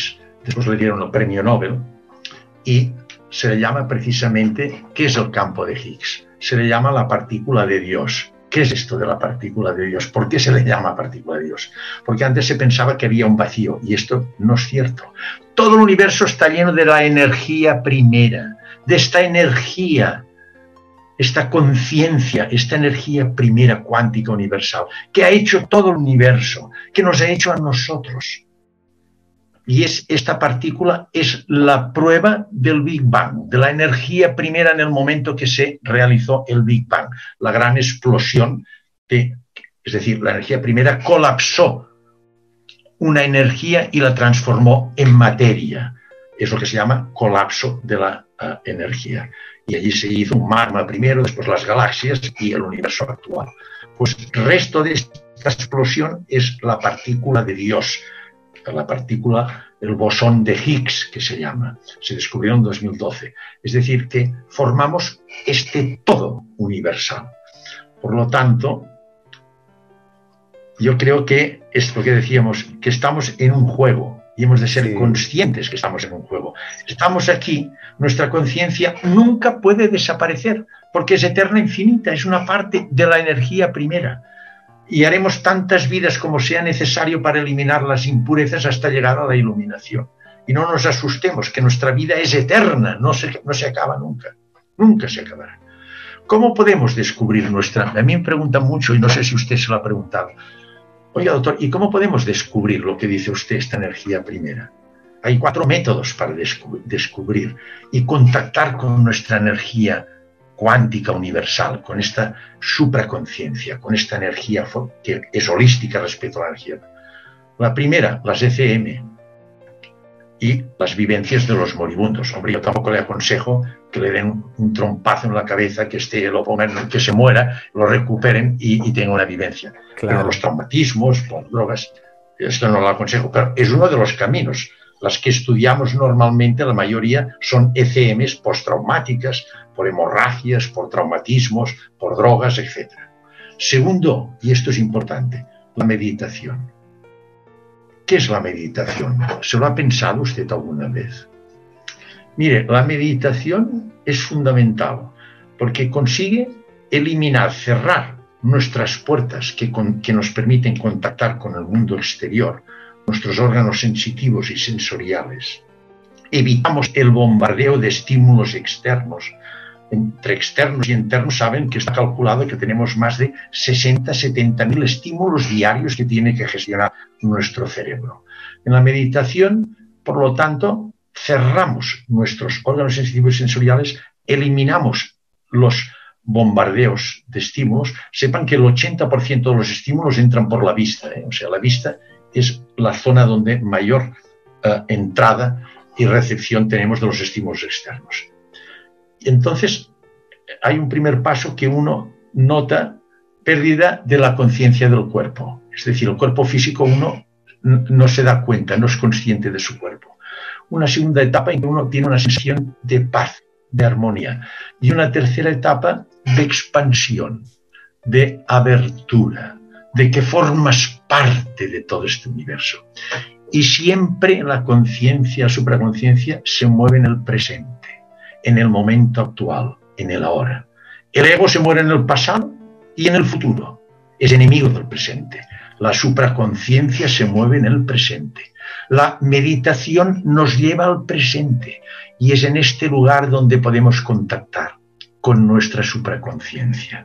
después le dieron el premio Nobel, y se le llama precisamente, ¿qué es el campo de Higgs? Se le llama la partícula de Dios. ¿Qué es esto de la partícula de Dios? ¿Por qué se le llama partícula de Dios? Porque antes se pensaba que había un vacío, y esto no es cierto. Todo el universo está lleno de la energía primera, de esta energía, esta conciencia, esta energía primera cuántica universal, que ha hecho todo el universo, que nos ha hecho a nosotros. Y esta partícula es la prueba del Big Bang, de la energía primera en el momento que se realizó el Big Bang, la gran explosión, es decir, la energía primera colapsó una energía y la transformó en materia. Es lo que se llama colapso de la energía. Y allí se hizo un magma primero, después las galaxias y el universo actual. Pues el resto de esta explosión es la partícula de Dios, la partícula, el bosón de Higgs, que se llama. Se descubrió en 2012. Es decir, que formamos este todo universal. Por lo tanto, yo creo que es lo que decíamos, que estamos en un juego y hemos de ser conscientes que estamos en un juego. Estamos aquí, nuestra conciencia nunca puede desaparecer porque es eterna, infinita, es una parte de la energía primera. Y haremos tantas vidas como sea necesario para eliminar las impurezas hasta llegar a la iluminación. Y no nos asustemos, que nuestra vida es eterna, no se acaba nunca, nunca se acabará. ¿Cómo podemos descubrir nuestra? A mí me preguntan mucho, y no sé si usted se lo ha preguntado. Oiga, doctor, ¿y cómo podemos descubrir lo que dice usted, esta energía primera? Hay 4 métodos para descubrir y contactar con nuestra energía cuántica universal, con esta supraconciencia, con esta energía que es holística respecto a la energía. La primera, las ECM y las vivencias de los moribundos. Hombre, yo tampoco le aconsejo que le den un trompazo en la cabeza, que lo pongan, que se muera, lo recuperen y tenga una vivencia. Claro. Pero los traumatismos por drogas, esto no lo aconsejo, pero es uno de los caminos. Las que estudiamos normalmente, la mayoría son ECMs postraumáticas, por hemorragias, por traumatismos, por drogas, etc. Segundo, y esto es importante, la meditación. ¿Qué es la meditación? ¿Se lo ha pensado usted alguna vez? Mire, la meditación es fundamental porque consigue eliminar, cerrar nuestras puertas que nos permiten contactar con el mundo exterior, nuestros órganos sensitivos y sensoriales. Evitamos el bombardeo de estímulos externos. Entre externos y internos saben que está calculado que tenemos más de 60-70.000 estímulos diarios que tiene que gestionar nuestro cerebro. En la meditación, por lo tanto, cerramos nuestros órganos sensitivos y sensoriales, eliminamos los bombardeos de estímulos. Sepan que el 80% de los estímulos entran por la vista, O sea, la vista es la zona donde mayor entrada y recepción tenemos de los estímulos externos. Entonces, hay un primer paso que uno nota pérdida de la conciencia del cuerpo. Es decir, el cuerpo físico uno no se da cuenta, no es consciente de su cuerpo. Una segunda etapa en que uno tiene una sensación de paz, de armonía. Y una tercera etapa de expansión, de abertura, de que formas parte de todo este universo. Y siempre la conciencia, supraconciencia, se mueve en el presente, en el momento actual, en el ahora. El ego se mueve en el pasado y en el futuro. Es enemigo del presente. La supraconciencia se mueve en el presente. La meditación nos lleva al presente y es en este lugar donde podemos contactar con nuestra supraconciencia.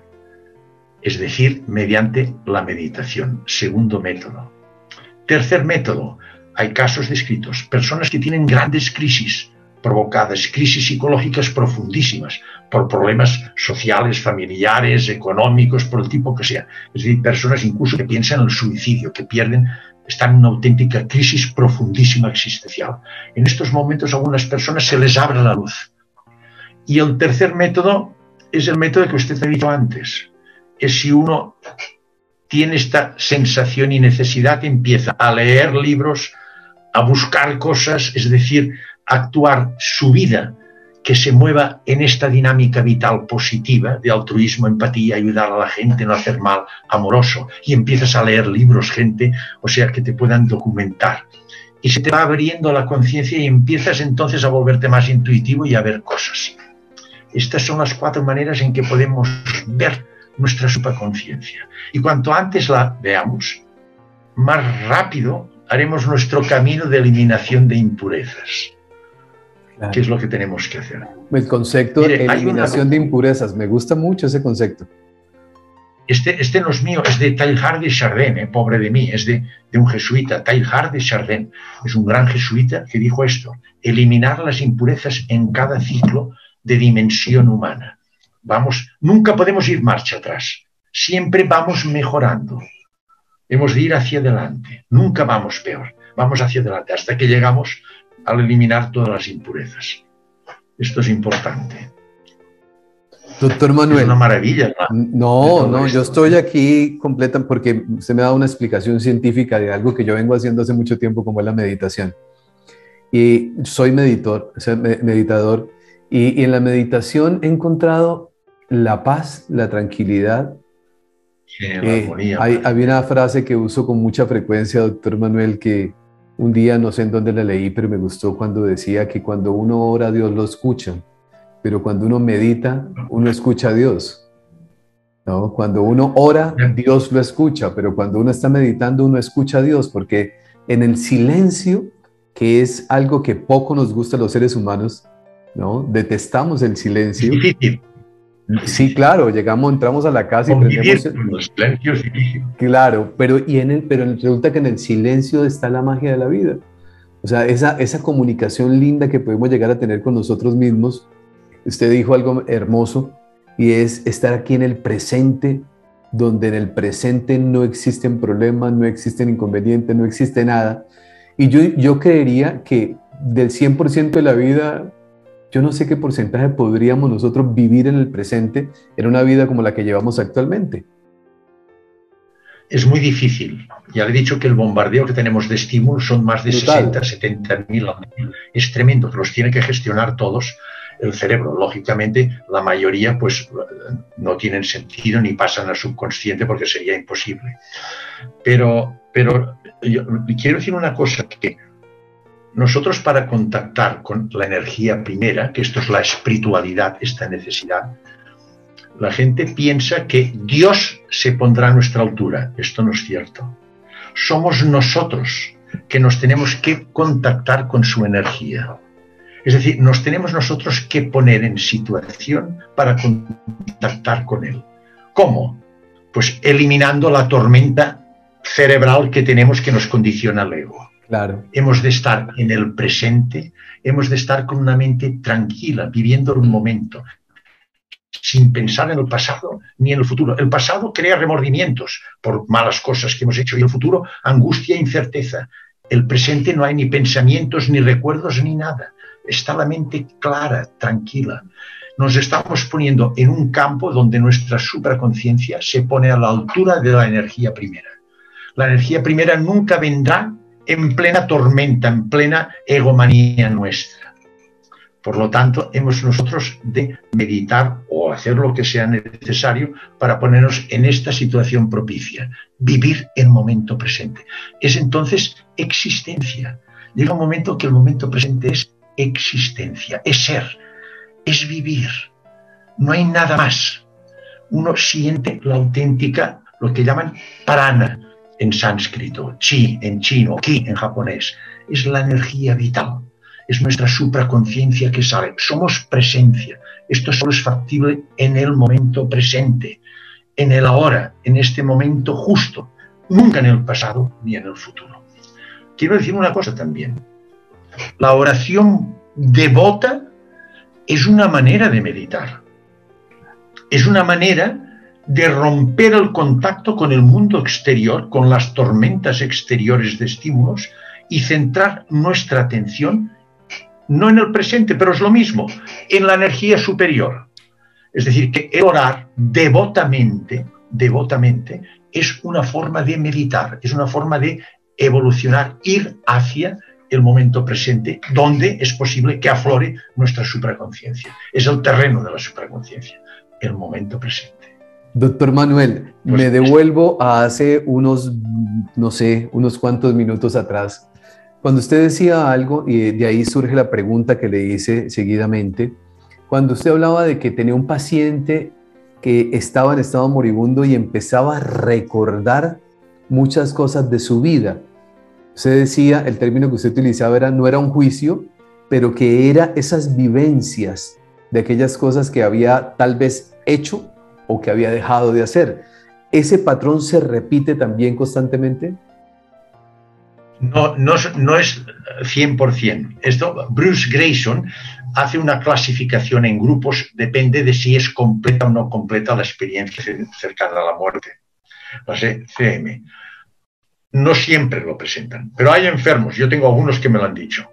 Es decir, mediante la meditación. Segundo método. Tercer método. Hay casos descritos. Personas que tienen grandes crisis provocadas, crisis psicológicas profundísimas, por problemas sociales, familiares, económicos, por el tipo que sea. Es decir, personas incluso que piensan en el suicidio, que están en una auténtica crisis profundísima existencial. En estos momentos a algunas personas se les abre la luz. Y el tercer método es el método que usted ha dicho antes. Es si uno tiene esta sensación y necesidad, empieza a leer libros, a buscar cosas, es decir, actuar su vida, que se mueva en esta dinámica vital positiva de altruismo, empatía, ayudar a la gente, no hacer mal, amoroso, y empiezas a leer libros, gente, o sea, que te puedan documentar. y se te va abriendo la conciencia y empiezas entonces a volverte más intuitivo y a ver cosas. Estas son las 4 maneras en que podemos ver nuestra supraconciencia. Y cuanto antes la veamos, más rápido haremos nuestro camino de eliminación de impurezas. Claro. ¿Qué es lo que tenemos que hacer? El concepto de eliminación de impurezas, me gusta mucho ese concepto. Este no es mío, es de Teilhard de Chardin, pobre de mí, es de un jesuita, Teilhard de Chardin. Es un gran jesuita que dijo esto: eliminar las impurezas en cada ciclo de dimensión humana. Nunca podemos ir marcha atrás, siempre vamos mejorando. Hemos de ir hacia adelante, nunca vamos peor, vamos hacia adelante hasta que llegamos al eliminar todas las impurezas. Esto es importante. Doctor Manuel. Es una maravilla. No, yo estoy aquí completa porque usted me ha dado una explicación científica de algo que yo vengo haciendo hace mucho tiempo, como es la meditación. Y soy meditador, y en la meditación he encontrado la paz, la tranquilidad. Había una frase que uso con mucha frecuencia, doctor Manuel, que un día no sé en dónde la leí, pero me gustó cuando decía que cuando uno ora, Dios lo escucha, pero cuando uno medita, uno escucha a Dios, ¿no? Cuando uno ora, Dios lo escucha, pero cuando uno está meditando, uno escucha a Dios, porque en el silencio, que es algo que poco nos gusta a los seres humanos, ¿no? Detestamos el silencio. Es difícil. Sí, claro, entramos a la casa y prendemos... Los silencios difíciles. Claro, pero resulta que en el silencio está la magia de la vida. O sea, esa comunicación linda que podemos llegar a tener con nosotros mismos. Usted dijo algo hermoso, y es estar aquí en el presente, donde en el presente no existen problemas, no existen inconvenientes, no existe nada. Y yo creería que del 100% de la vida, yo no sé qué porcentaje podríamos nosotros vivir en el presente en una vida como la que llevamos actualmente. Es muy difícil. Ya le he dicho que el bombardeo que tenemos de estímulos son más de 60, 70 mil. Es tremendo, que los tiene que gestionar todos el cerebro. Lógicamente, la mayoría pues no tienen sentido ni pasan al subconsciente porque sería imposible. Pero yo quiero decir una cosa, que nosotros, para contactar con la energía primera, que esto es la espiritualidad, esta necesidad, la gente piensa que Dios se pondrá a nuestra altura. Esto no es cierto. Somos nosotros que nos tenemos que contactar con su energía. Es decir, nos tenemos nosotros que poner en situación para contactar con Él. ¿Cómo? Pues eliminando la tormenta cerebral que tenemos, que nos condiciona el ego. Claro. Hemos de estar en el presente, hemos de estar con una mente tranquila, viviendo un momento, sin pensar en el pasado ni en el futuro. El pasado crea remordimientos por malas cosas que hemos hecho, y el futuro angustia e incerteza. El presente no hay ni pensamientos, ni recuerdos, ni nada. Está la mente clara, tranquila. Nos estamos poniendo en un campo donde nuestra supraconciencia se pone a la altura de la energía primera. La energía primera nunca vendrá en plena tormenta, en plena egomanía nuestra. Por lo tanto, hemos nosotros de meditar o hacer lo que sea necesario para ponernos en esta situación propicia, vivir el momento presente. Es entonces existencia. Llega un momento que el momento presente es existencia, es ser, es vivir. No hay nada más. Uno siente la auténtica, lo que llaman prana en sánscrito, chi en chino, ki en japonés. Es la energía vital. Es nuestra supraconciencia que sale. Somos presencia. Esto solo es factible en el momento presente, en el ahora, en este momento justo. Nunca en el pasado ni en el futuro. Quiero decir una cosa también. La oración devota es una manera de meditar. Es una manera de romper el contacto con el mundo exterior, con las tormentas exteriores de estímulos, y centrar nuestra atención no en el presente, pero es lo mismo, en la energía superior. Es decir, que el orar devotamente es una forma de meditar, es una forma de evolucionar, ir hacia el momento presente, donde es posible que aflore nuestra supraconciencia. Es el terreno de la supraconciencia, el momento presente. Doctor Manuel, Pues, me devuelvo a hace unos, no sé, unos cuantos minutos atrás, Cuando usted decía algo, y de ahí surge la pregunta que le hice seguidamente, cuando usted hablaba de que tenía un paciente que estaba en estado moribundo y empezaba a recordar muchas cosas de su vida. Usted decía, el término que usted utilizaba era, no era un juicio, pero que era esas vivencias de aquellas cosas que había tal vez hecho o que había dejado de hacer. ¿Ese patrón se repite también constantemente? No es 100%. Esto, Bruce Grayson hace una clasificación en grupos, depende de si es completa o no completa la experiencia cercana a la muerte. La CM. No siempre lo presentan, pero hay enfermos, yo tengo algunos que me lo han dicho,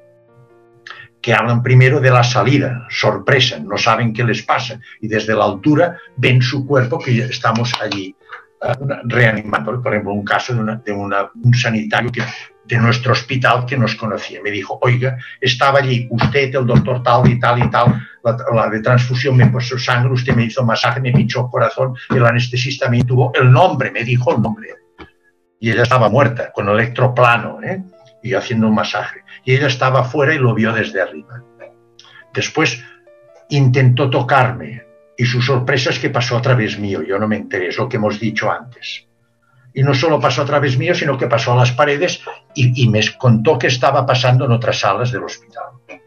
que hablan primero de la salida, sorpresa, no saben qué les pasa y desde la altura ven su cuerpo que ya estamos allí reanimando. Por ejemplo, un caso de un sanitario de nuestro hospital que nos conocía. Me dijo, oiga, estaba allí usted, el doctor tal y tal y tal, la de transfusión me puso sangre, usted me hizo masaje, me pinchó el corazón, el anestesista me tuvo el nombre, me dijo el nombre. Y ella estaba muerta, con electroplano, y haciendo un masaje. Y ella estaba afuera y lo vio desde arriba. Después intentó tocarme y su sorpresa es que pasó a través mío. Yo no me enteré, es lo que hemos dicho antes. Y no solo pasó a través mío, sino que pasó a las paredes y me contó que estaba pasando en otras salas del hospital.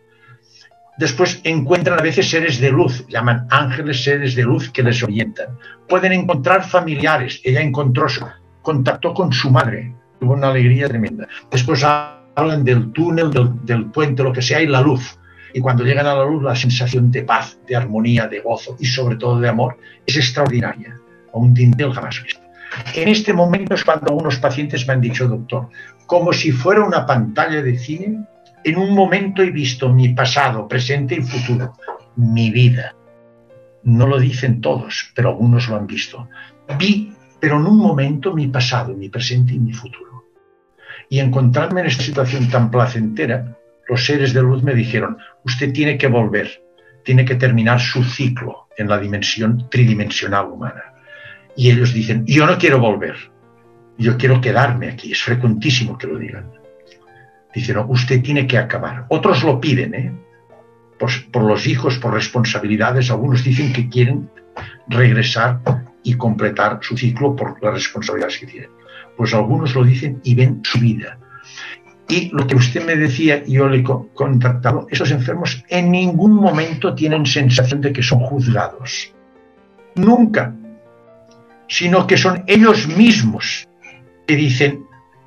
Después encuentran a veces seres de luz, llaman ángeles, seres de luz que les orientan. Pueden encontrar familiares. Ella contactó con su madre, tuvo una alegría tremenda. Después hablan del túnel, del puente, lo que sea, y la luz. Y cuando llegan a la luz, la sensación de paz, de armonía, de gozo y sobre todo de amor es extraordinaria, a un dintel jamás visto. En este momento es cuando algunos pacientes me han dicho, doctor, como si fuera una pantalla de cine, en un momento he visto mi pasado, presente y futuro, mi vida. No lo dicen todos, pero algunos lo han visto. Vi, pero en un momento, mi pasado, mi presente y mi futuro. Y encontrarme en esta situación tan placentera, los seres de luz me dijeron, usted tiene que volver, tiene que terminar su ciclo en la dimensión tridimensional humana. Y ellos dicen, yo no quiero volver, yo quiero quedarme aquí, es frecuentísimo que lo digan. Dicen, no, usted tiene que acabar. Otros lo piden, por los hijos, por responsabilidades, algunos dicen que quieren regresar y completar su ciclo por las responsabilidades que tienen. Pues algunos lo dicen y ven su vida. Y lo que usted me decía, yo le he contactado, esos enfermos en ningún momento tienen sensación de que son juzgados. Nunca. Sino que son ellos mismos que dicen,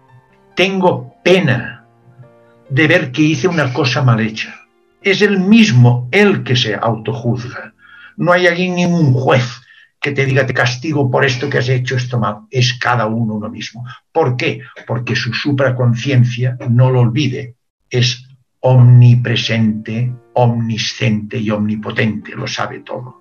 tengo pena de ver que hice una cosa mal hecha. Es el mismo, él que se autojuzga. No hay allí ningún juez que te diga, te castigo por esto que has hecho, esto mal. Es cada uno mismo. ¿Por qué? Porque su supraconciencia, no lo olvide, es omnipresente, omnisciente y omnipotente, lo sabe todo.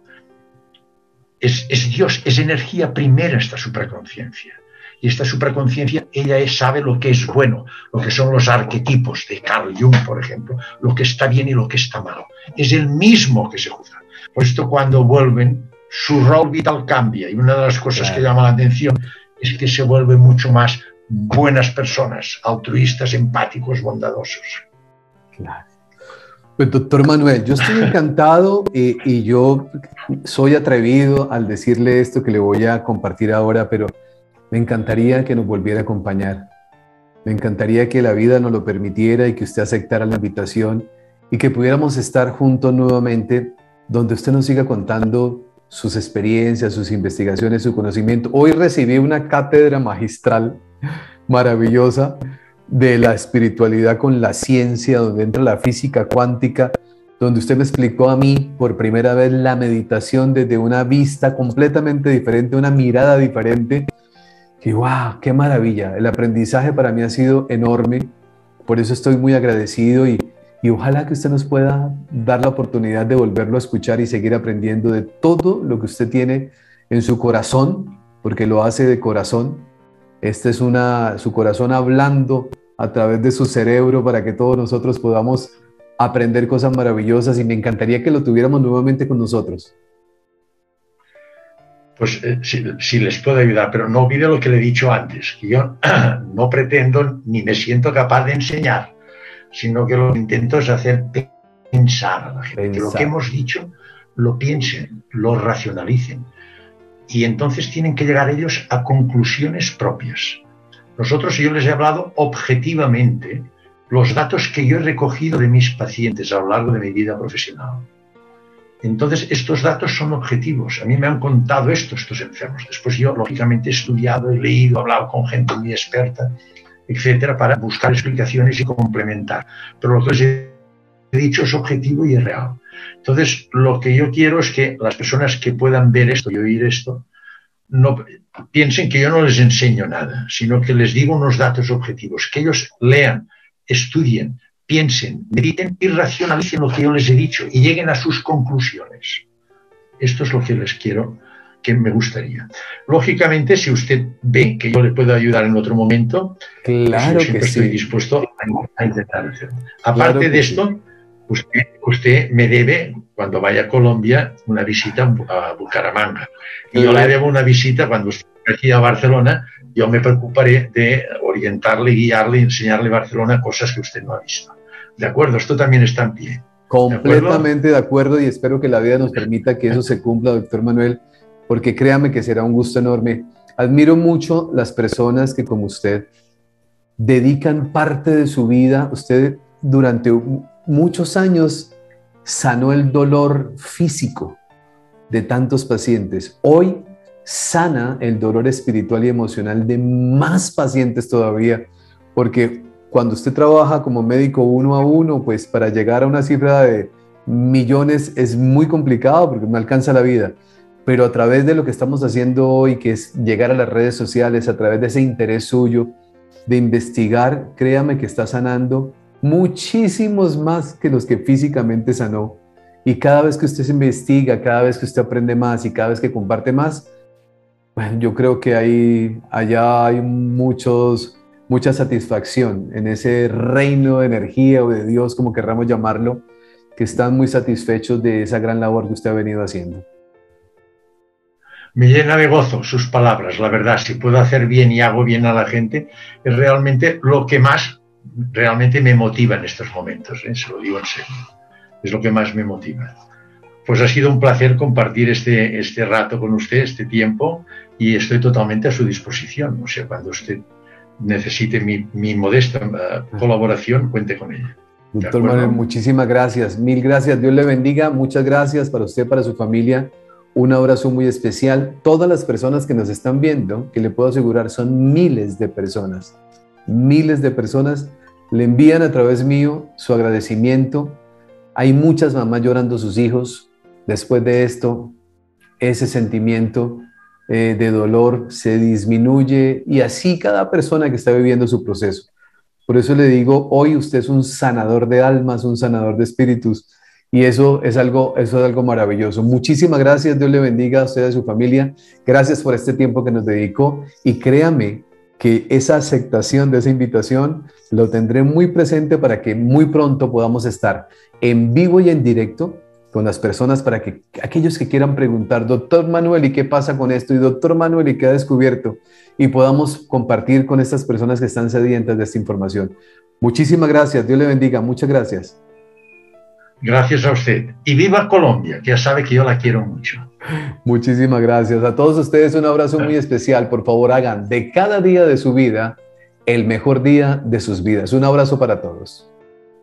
Es Dios, es energía primera esta supraconciencia. Y esta supraconciencia, ella sabe lo que es bueno, lo que son los arquetipos de Carl Jung, por ejemplo, lo que está bien y lo que está mal. Es el mismo que se juzga. Por esto, cuando vuelven, su rol vital cambia. Y una de las cosas que llama la atención es que se vuelven mucho más buenas personas, altruistas, empáticos, bondadosos. Claro. Pues doctor Manuel, yo estoy encantado y yo soy atrevido al decirle esto que le voy a compartir ahora, pero me encantaría que nos volviera a acompañar. Me encantaría que la vida nos lo permitiera y que usted aceptara la invitación y que pudiéramos estar juntos nuevamente, donde usted nos siga contando sus experiencias, sus investigaciones, su conocimiento. Hoy recibí una cátedra magistral maravillosa de la espiritualidad con la ciencia, donde entra la física cuántica, donde usted me explicó a mí por primera vez la meditación desde una vista completamente diferente, una mirada diferente. Y wow, qué maravilla. El aprendizaje para mí ha sido enorme. Por eso estoy muy agradecido y ojalá que usted nos pueda dar la oportunidad de volverlo a escuchar y seguir aprendiendo de todo lo que usted tiene en su corazón, porque lo hace de corazón. Este es su corazón hablando a través de su cerebro para que todos nosotros podamos aprender cosas maravillosas y me encantaría que lo tuviéramos nuevamente con nosotros. Pues sí les puedo ayudar, pero no olvide lo que le he dicho antes, que yo no pretendo ni me siento capaz de enseñar. sino que lo que intento es hacer pensar a la gente, que lo que Pensar. hemos dicho lo piensen, lo racionalicen. Y entonces tienen que llegar ellos a conclusiones propias. Nosotros, yo les he hablado objetivamente los datos que yo he recogido de mis pacientes a lo largo de mi vida profesional. Entonces, estos datos son objetivos. A mí me han contado estos enfermos. Después yo, lógicamente, he estudiado, he leído, he hablado con gente muy experta, etcétera, para buscar explicaciones y complementar. Pero lo que les he dicho es objetivo y es real. Entonces, lo que yo quiero es que las personas que puedan ver esto y oír esto no piensen que yo no les enseño nada, sino que les digo unos datos objetivos, que ellos lean, estudien, piensen, mediten y racionalicen lo que yo les he dicho y lleguen a sus conclusiones. Esto es lo que les quiero, que me gustaría. Lógicamente, si usted ve que yo le puedo ayudar en otro momento, pues Claro yo que siempre estoy sí. dispuesto a intentar hacerlo. Claro Aparte que de sí. esto, usted me debe, cuando vaya a Colombia, una visita a Bucaramanga. Y yo le Claro. debo una visita cuando esté aquí a Barcelona. Yo me preocuparé de orientarle, guiarle y enseñarle Barcelona cosas que usted no ha visto. ¿De acuerdo? Esto también está en pie. Completamente de acuerdo y espero que la vida nos permita que eso se cumpla, doctor Manuel, porque créame que será un gusto enorme. Admiro mucho las personas que como usted dedican parte de su vida. Usted durante muchos años sanó el dolor físico de tantos pacientes. Hoy sana el dolor espiritual y emocional de más pacientes todavía, porque cuando usted trabaja como médico uno a uno, pues para llegar a una cifra de millones es muy complicado porque no alcanza la vida. Pero a través de lo que estamos haciendo hoy, que es llegar a las redes sociales, a través de ese interés suyo, de investigar, créame que está sanando muchísimos más que los que físicamente sanó. Y cada vez que usted se investiga, cada vez que usted aprende más y cada vez que comparte más, bueno, yo creo que allá hay mucha satisfacción en ese reino de energía o de Dios, como querramos llamarlo, que están muy satisfechos de esa gran labor que usted ha venido haciendo. Me llena de gozo sus palabras, la verdad. Si puedo hacer bien y hago bien a la gente, es realmente lo que más realmente me motiva en estos momentos, ¿eh? Se lo digo en serio. Es lo que más me motiva. Pues ha sido un placer compartir este rato con usted, este tiempo, y estoy totalmente a su disposición. O sea, cuando usted necesite mi modesta colaboración, cuente con ella. Doctor Manuel, muchísimas gracias. Mil gracias. Dios le bendiga. Muchas gracias para usted, para su familia. Un abrazo muy especial. Todas las personas que nos están viendo, que le puedo asegurar son miles de personas. Miles de personas le envían a través mío su agradecimiento. Hay muchas mamás llorando a sus hijos. Después de esto, ese sentimiento de dolor se disminuye y así cada persona que está viviendo su proceso. Por eso le digo, hoy usted es un sanador de almas, un sanador de espíritus y eso es algo maravilloso. Muchísimas gracias, Dios le bendiga a usted y a su familia. Gracias por este tiempo que nos dedicó y créame que esa aceptación de esa invitación lo tendré muy presente para que muy pronto podamos estar en vivo y en directo con las personas para que aquellos que quieran preguntar, doctor Manuel, ¿y qué pasa con esto? Y doctor Manuel, ¿y qué ha descubierto? Y podamos compartir con estas personas que están sedientas de esta información. Muchísimas gracias, Dios le bendiga, muchas gracias. Gracias a usted. Y viva Colombia, que ya sabe que yo la quiero mucho. Muchísimas gracias. A todos ustedes un abrazo muy especial. Por favor, hagan de cada día de su vida el mejor día de sus vidas. Un abrazo para todos.